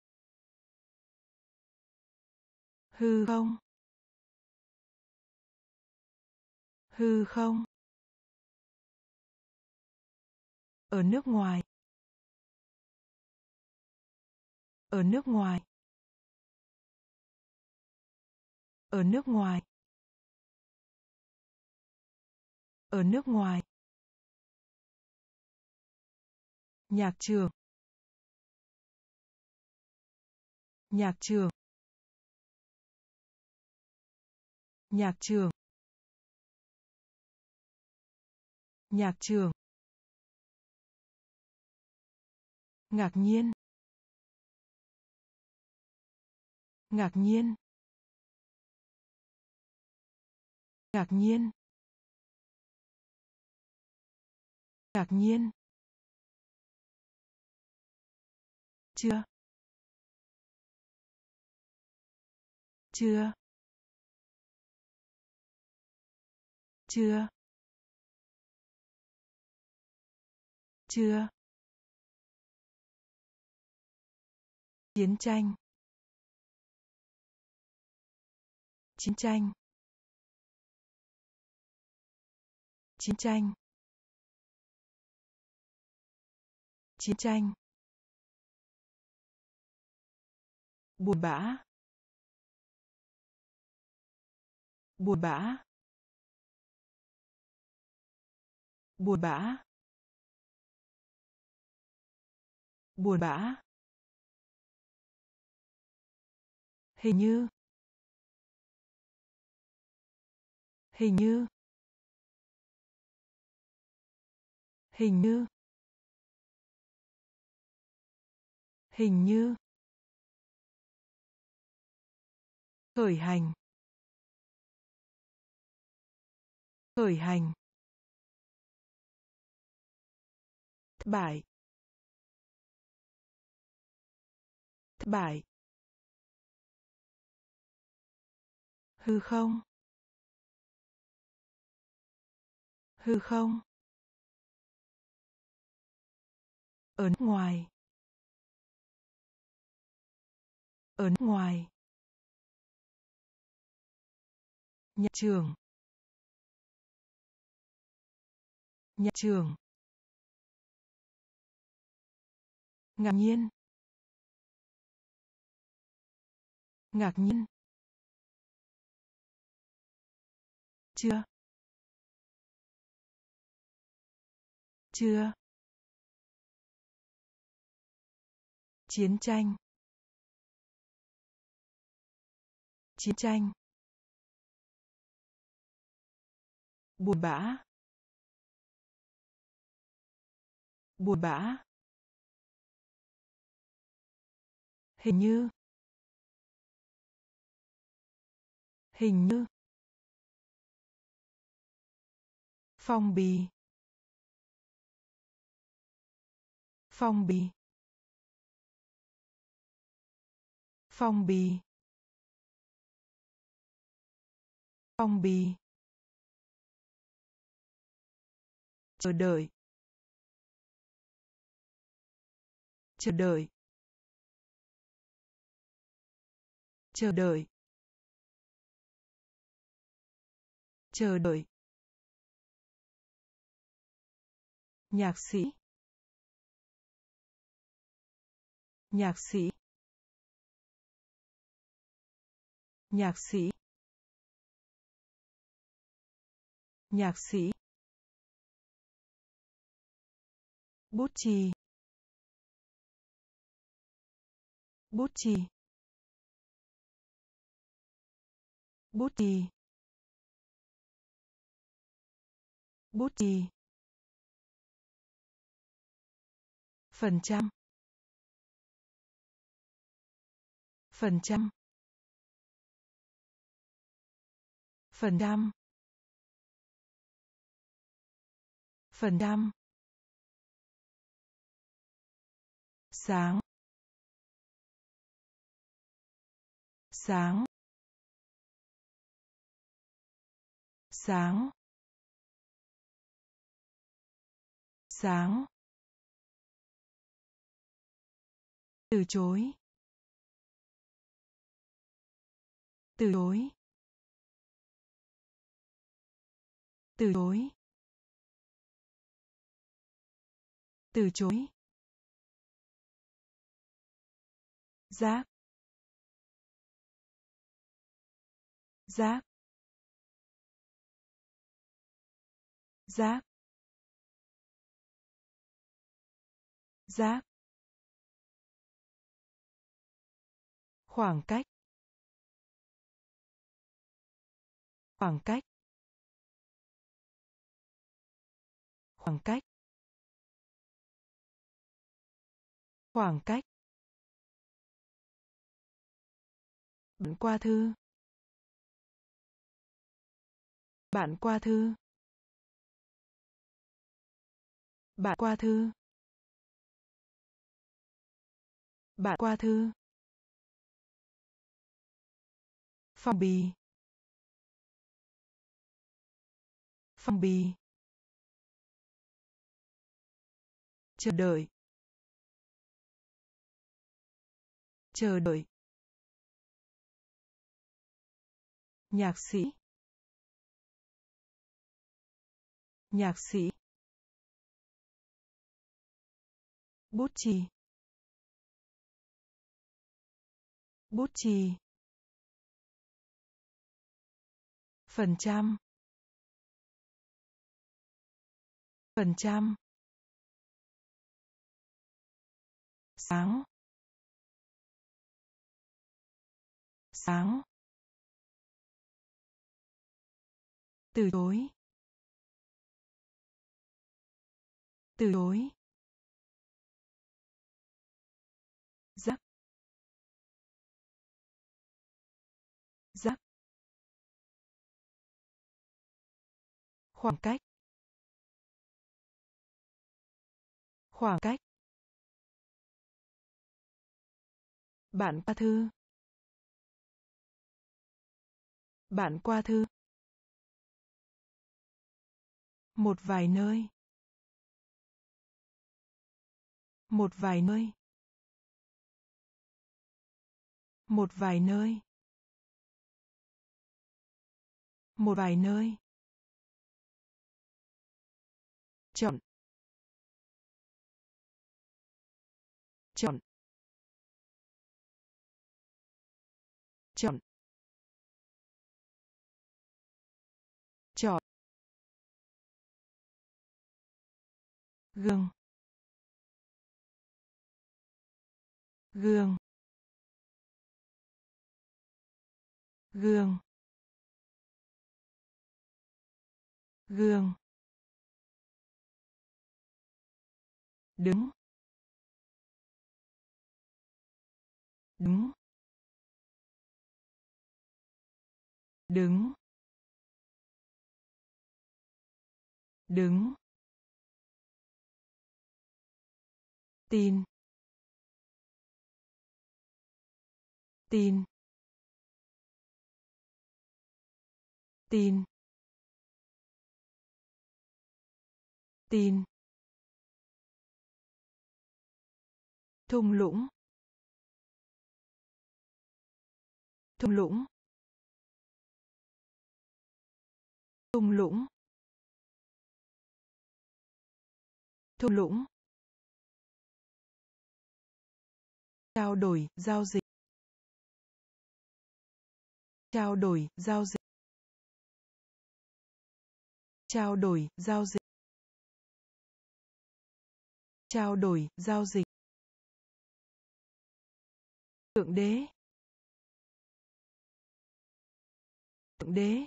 Hư không. Hư không. Ở nước ngoài. Ở nước ngoài. Ở nước ngoài. Ở nước ngoài. Nhạc trường. Nhạc trường. Nhạc trường. Nhạc trường. Ngạc nhiên. Ngạc nhiên. Ngạc nhiên. Ngạc nhiên. Chưa. Chưa. Chưa. Chưa. Chiến tranh. Chiến tranh. Chiến tranh. Chiến tranh. Buồn bã. Buồn bã. Buồn bã. Buồn bã. Hình như. Hình như. Hình như. Hình như. Khởi hành. Khởi hành. Thất bại. Thất bại. Hư không. Hư không. Ở nước ngoài. Ở nước ngoài. Nhà trường. Nhà trường. Ngạc nhiên. Ngạc nhiên. Chưa. Chưa. Chiến tranh. Chiến tranh. Buồn bã. Buồn bã. Hình như. Hình như. Phong bì. Phong bì. Phong bì. Phong bì. Chờ đợi. Chờ đợi. Chờ đợi. Chờ đợi. Nhạc sĩ. Nhạc sĩ. Nhạc sĩ. Nhạc sĩ. Bút chì. Bút chì. Bút chì. Bút chì. Phần trăm. Phần trăm. Phần trăm. Phần trăm. Sáng. Sáng. Sáng. Sáng. Từ chối. Từ chối. Từ chối. Từ chối. Giác. Giác. Giác. giác, khoảng cách, khoảng cách, khoảng cách, khoảng cách. Bạn qua thư, bạn qua thư, bạn qua thư, bạn qua thư. Phong bì, phong bì. Chờ đợi, chờ đợi. Nhạc sĩ, nhạc sĩ. Bút chì, bút chì. Phần trăm, phần trăm. Sáng, sáng. Từ chối, từ chối. Giác, giác. Khoảng cách, khoảng cách. Bạn qua thư, bạn qua thư. Một vài nơi, một vài nơi, một vài nơi, một vài nơi. Chọn, chọn, chọn, chọn. Gương, gương, gương, gương. Đứng, đứng, đứng, đứng. Tin, tin, tin, tin. Thung lũng, thung lũng, thung lũng, thung lũng. Trao đổi, giao dịch. Trao đổi, giao dịch. Trao đổi, giao dịch. Trao đổi, giao dịch. Thượng đế, thượng đế,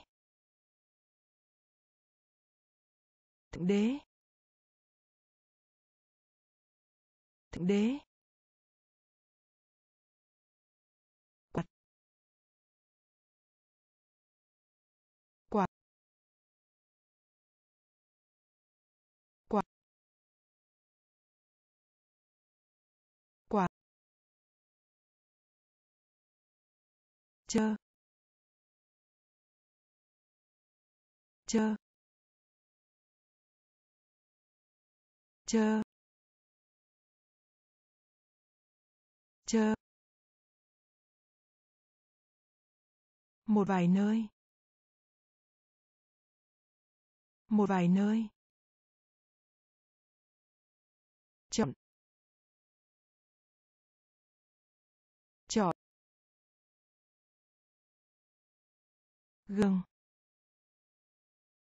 thượng đế, thượng đế. Quạt, quạt, quạt, quạt. Chơ, chơ, chơ, chơ. Một vài nơi, một vài nơi. Chọn, chọn. Gương,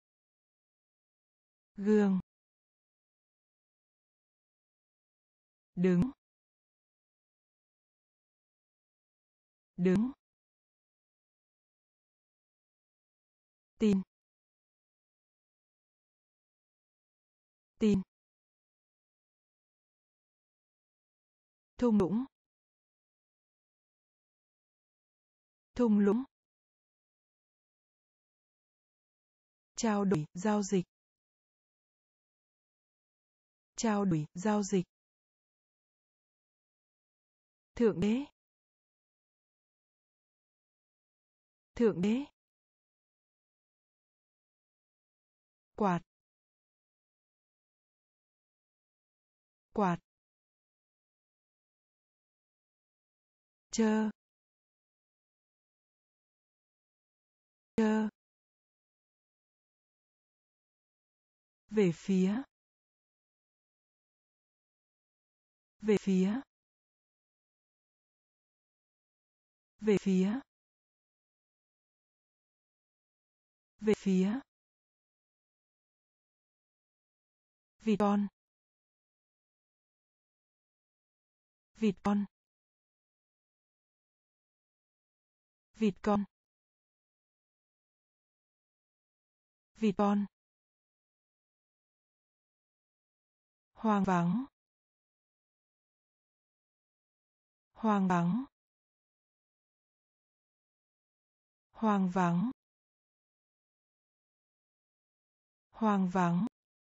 gương. đứng, đứng, tin, tin, thung lũng, thung lũng, trao đổi, giao dịch, trao đổi, giao dịch, thượng đế, thượng đế, quạt, quạt, chơ, chơ, về phía, về phía, về phía, về phía, vịt con, vịt con, vịt con, vịt con, hoang vắng, hoang vắng, hoang vắng, hoang vắng,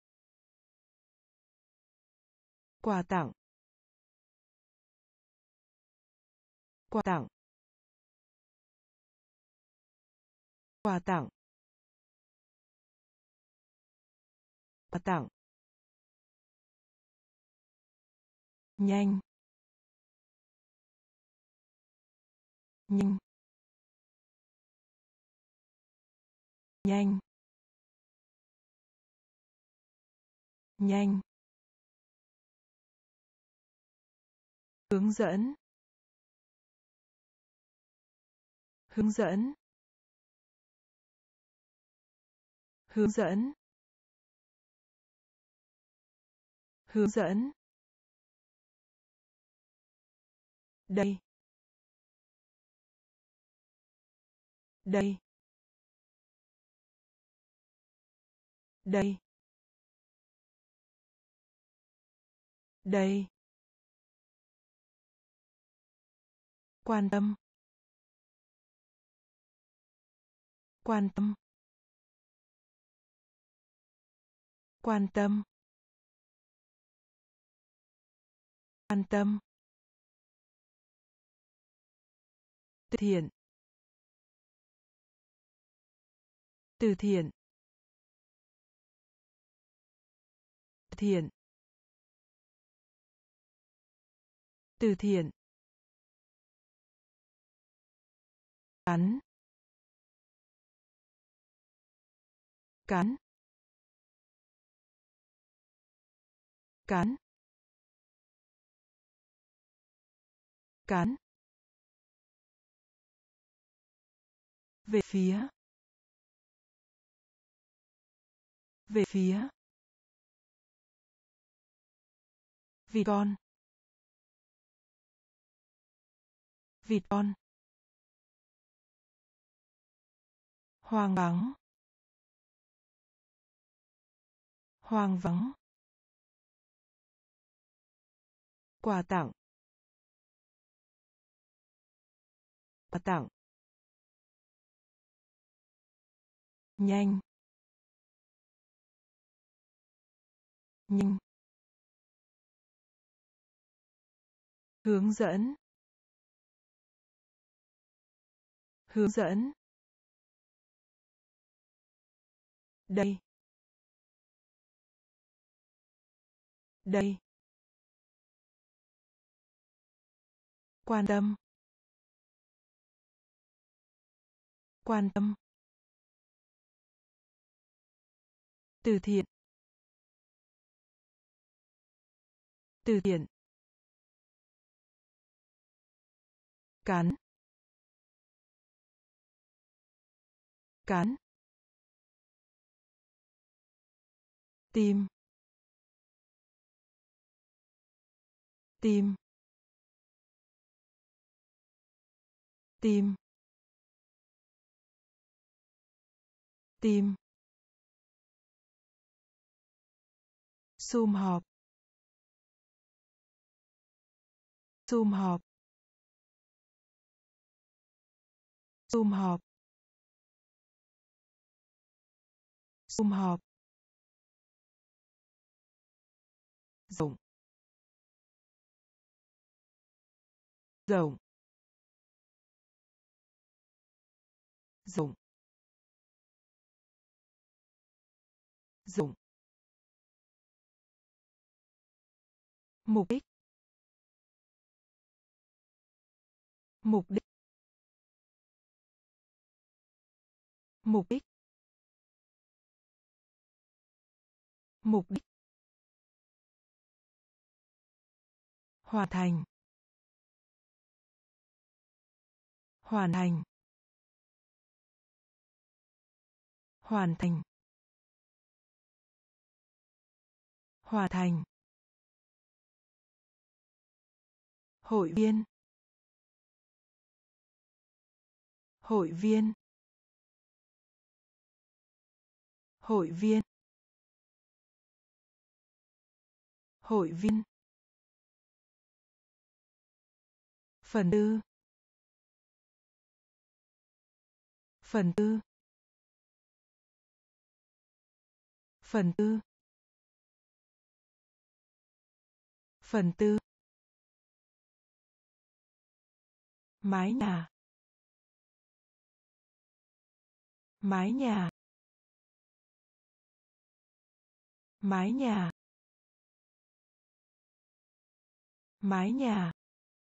quà tặng, quà tặng, quà tặng, quà tặng, nhanh, nhanh, nhanh, nhanh, hướng dẫn, hướng dẫn, hướng dẫn, hướng dẫn, đây, đây, đây, đây, quan tâm, quan tâm, quan tâm, quan tâm, từ thiện, từ thiện, từ thiện, từ thiện, cắn, cắn, cắn, cắn, về phía, về phía, vịt con, vịt con, hoang vắng, hoang vắng, quà tặng, quà tặng, nhanh, nhanh, hướng dẫn, hướng dẫn, đây, đây, quan tâm, quan tâm, từ thiện, từ thiện, cắn, cắn, tim, tim, tim, tim, sum họp, sum họp, sum họp, sum họp, rộng, rộng, rộng, rộng, mục đích, mục đích, mục đích, mục đích, hoàn thành, hoàn thành, hoàn thành, hoàn thành, hội viên, hội viên, hội viên, hội viên, phần tư, phần tư, phần tư, phần tư, mái nhà, mái nhà, mái nhà, mái nhà,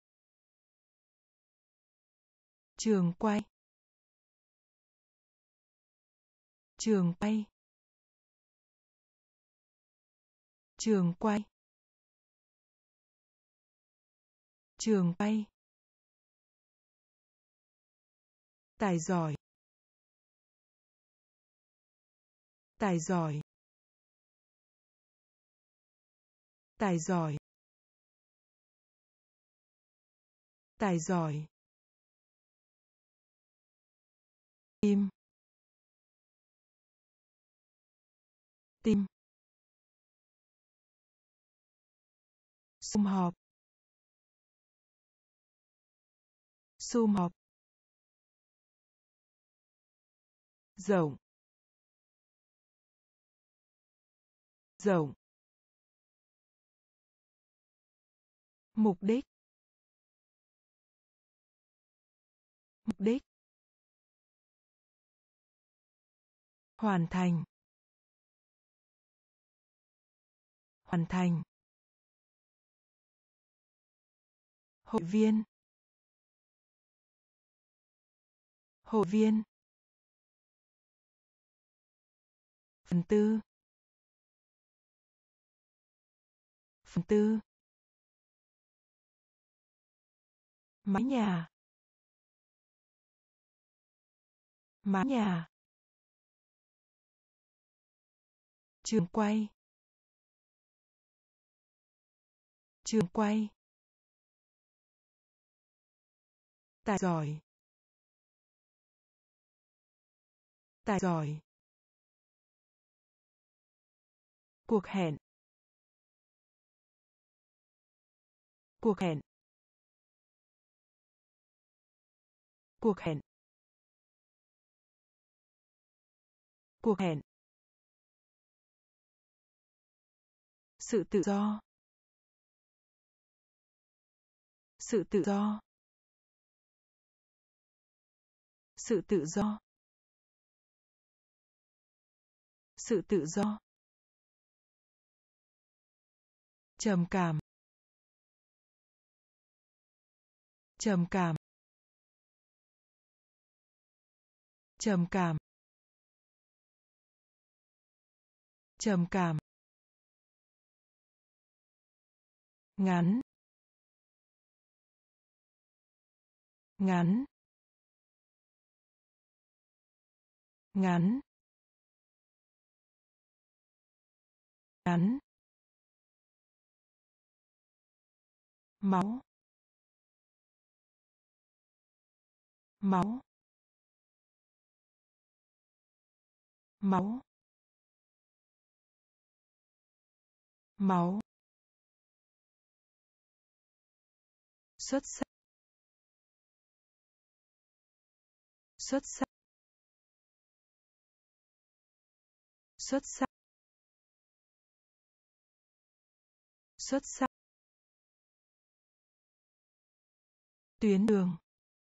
trường quay, trường quay, trường quay, trường quay, tài giỏi, tài giỏi, tài giỏi, tài giỏi, tim, tim, sum họp, sum họp, rộng, rộng, mục đích, mục đích, hoàn thành, hoàn thành, hội viên, hội viên, phần tư, phần tư, mái nhà, mái nhà, trường quay, trường quay, tài giỏi, tài giỏi, cuộc hẹn, cuộc hẹn, cuộc hẹn, cuộc hẹn, sự tự do, sự tự do, sự tự do, sự tự do, trầm cảm, trầm cảm, trầm cảm, trầm cảm, ngắn, ngắn, ngắn, ngắn, máu, máu, máu, máu, xuất sắc, xuất sắc, xuất sắc, xuất sắc, tuyến đường,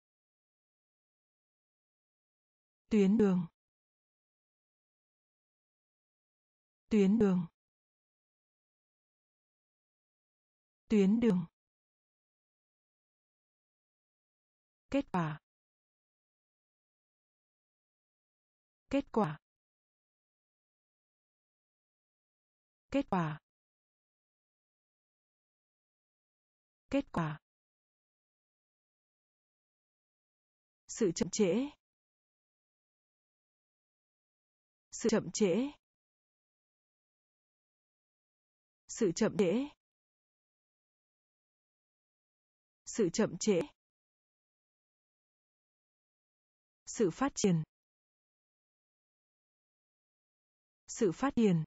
tuyến đường, tuyến đường, tuyến đường, kết quả, kết quả, kết quả, kết quả, sự chậm trễ, sự chậm trễ, sự chậm trễ, sự chậm trễ, sự phát triển, sự phát triển,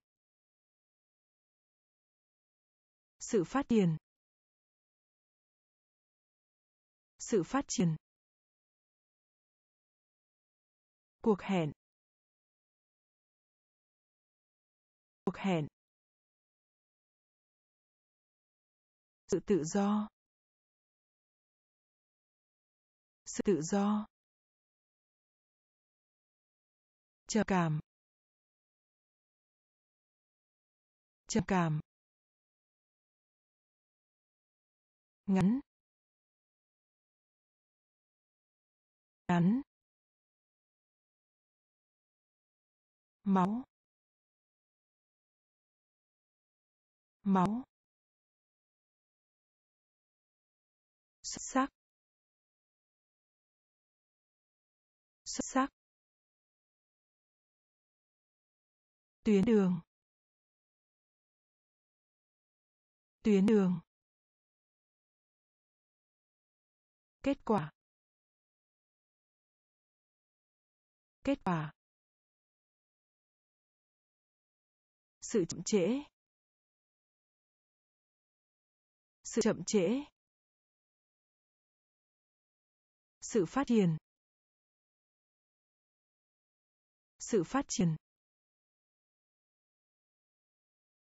sự phát triển, sự phát triển, cuộc hẹn, cuộc hẹn, sự tự do, sự tự do, trầm cảm, trầm cảm, ngắn, ngắn, máu, máu, xuất sắc, xuất sắc, tuyến đường, tuyến đường, kết quả, kết quả, sự chậm trễ, sự chậm trễ, sự phát triển, sự phát triển,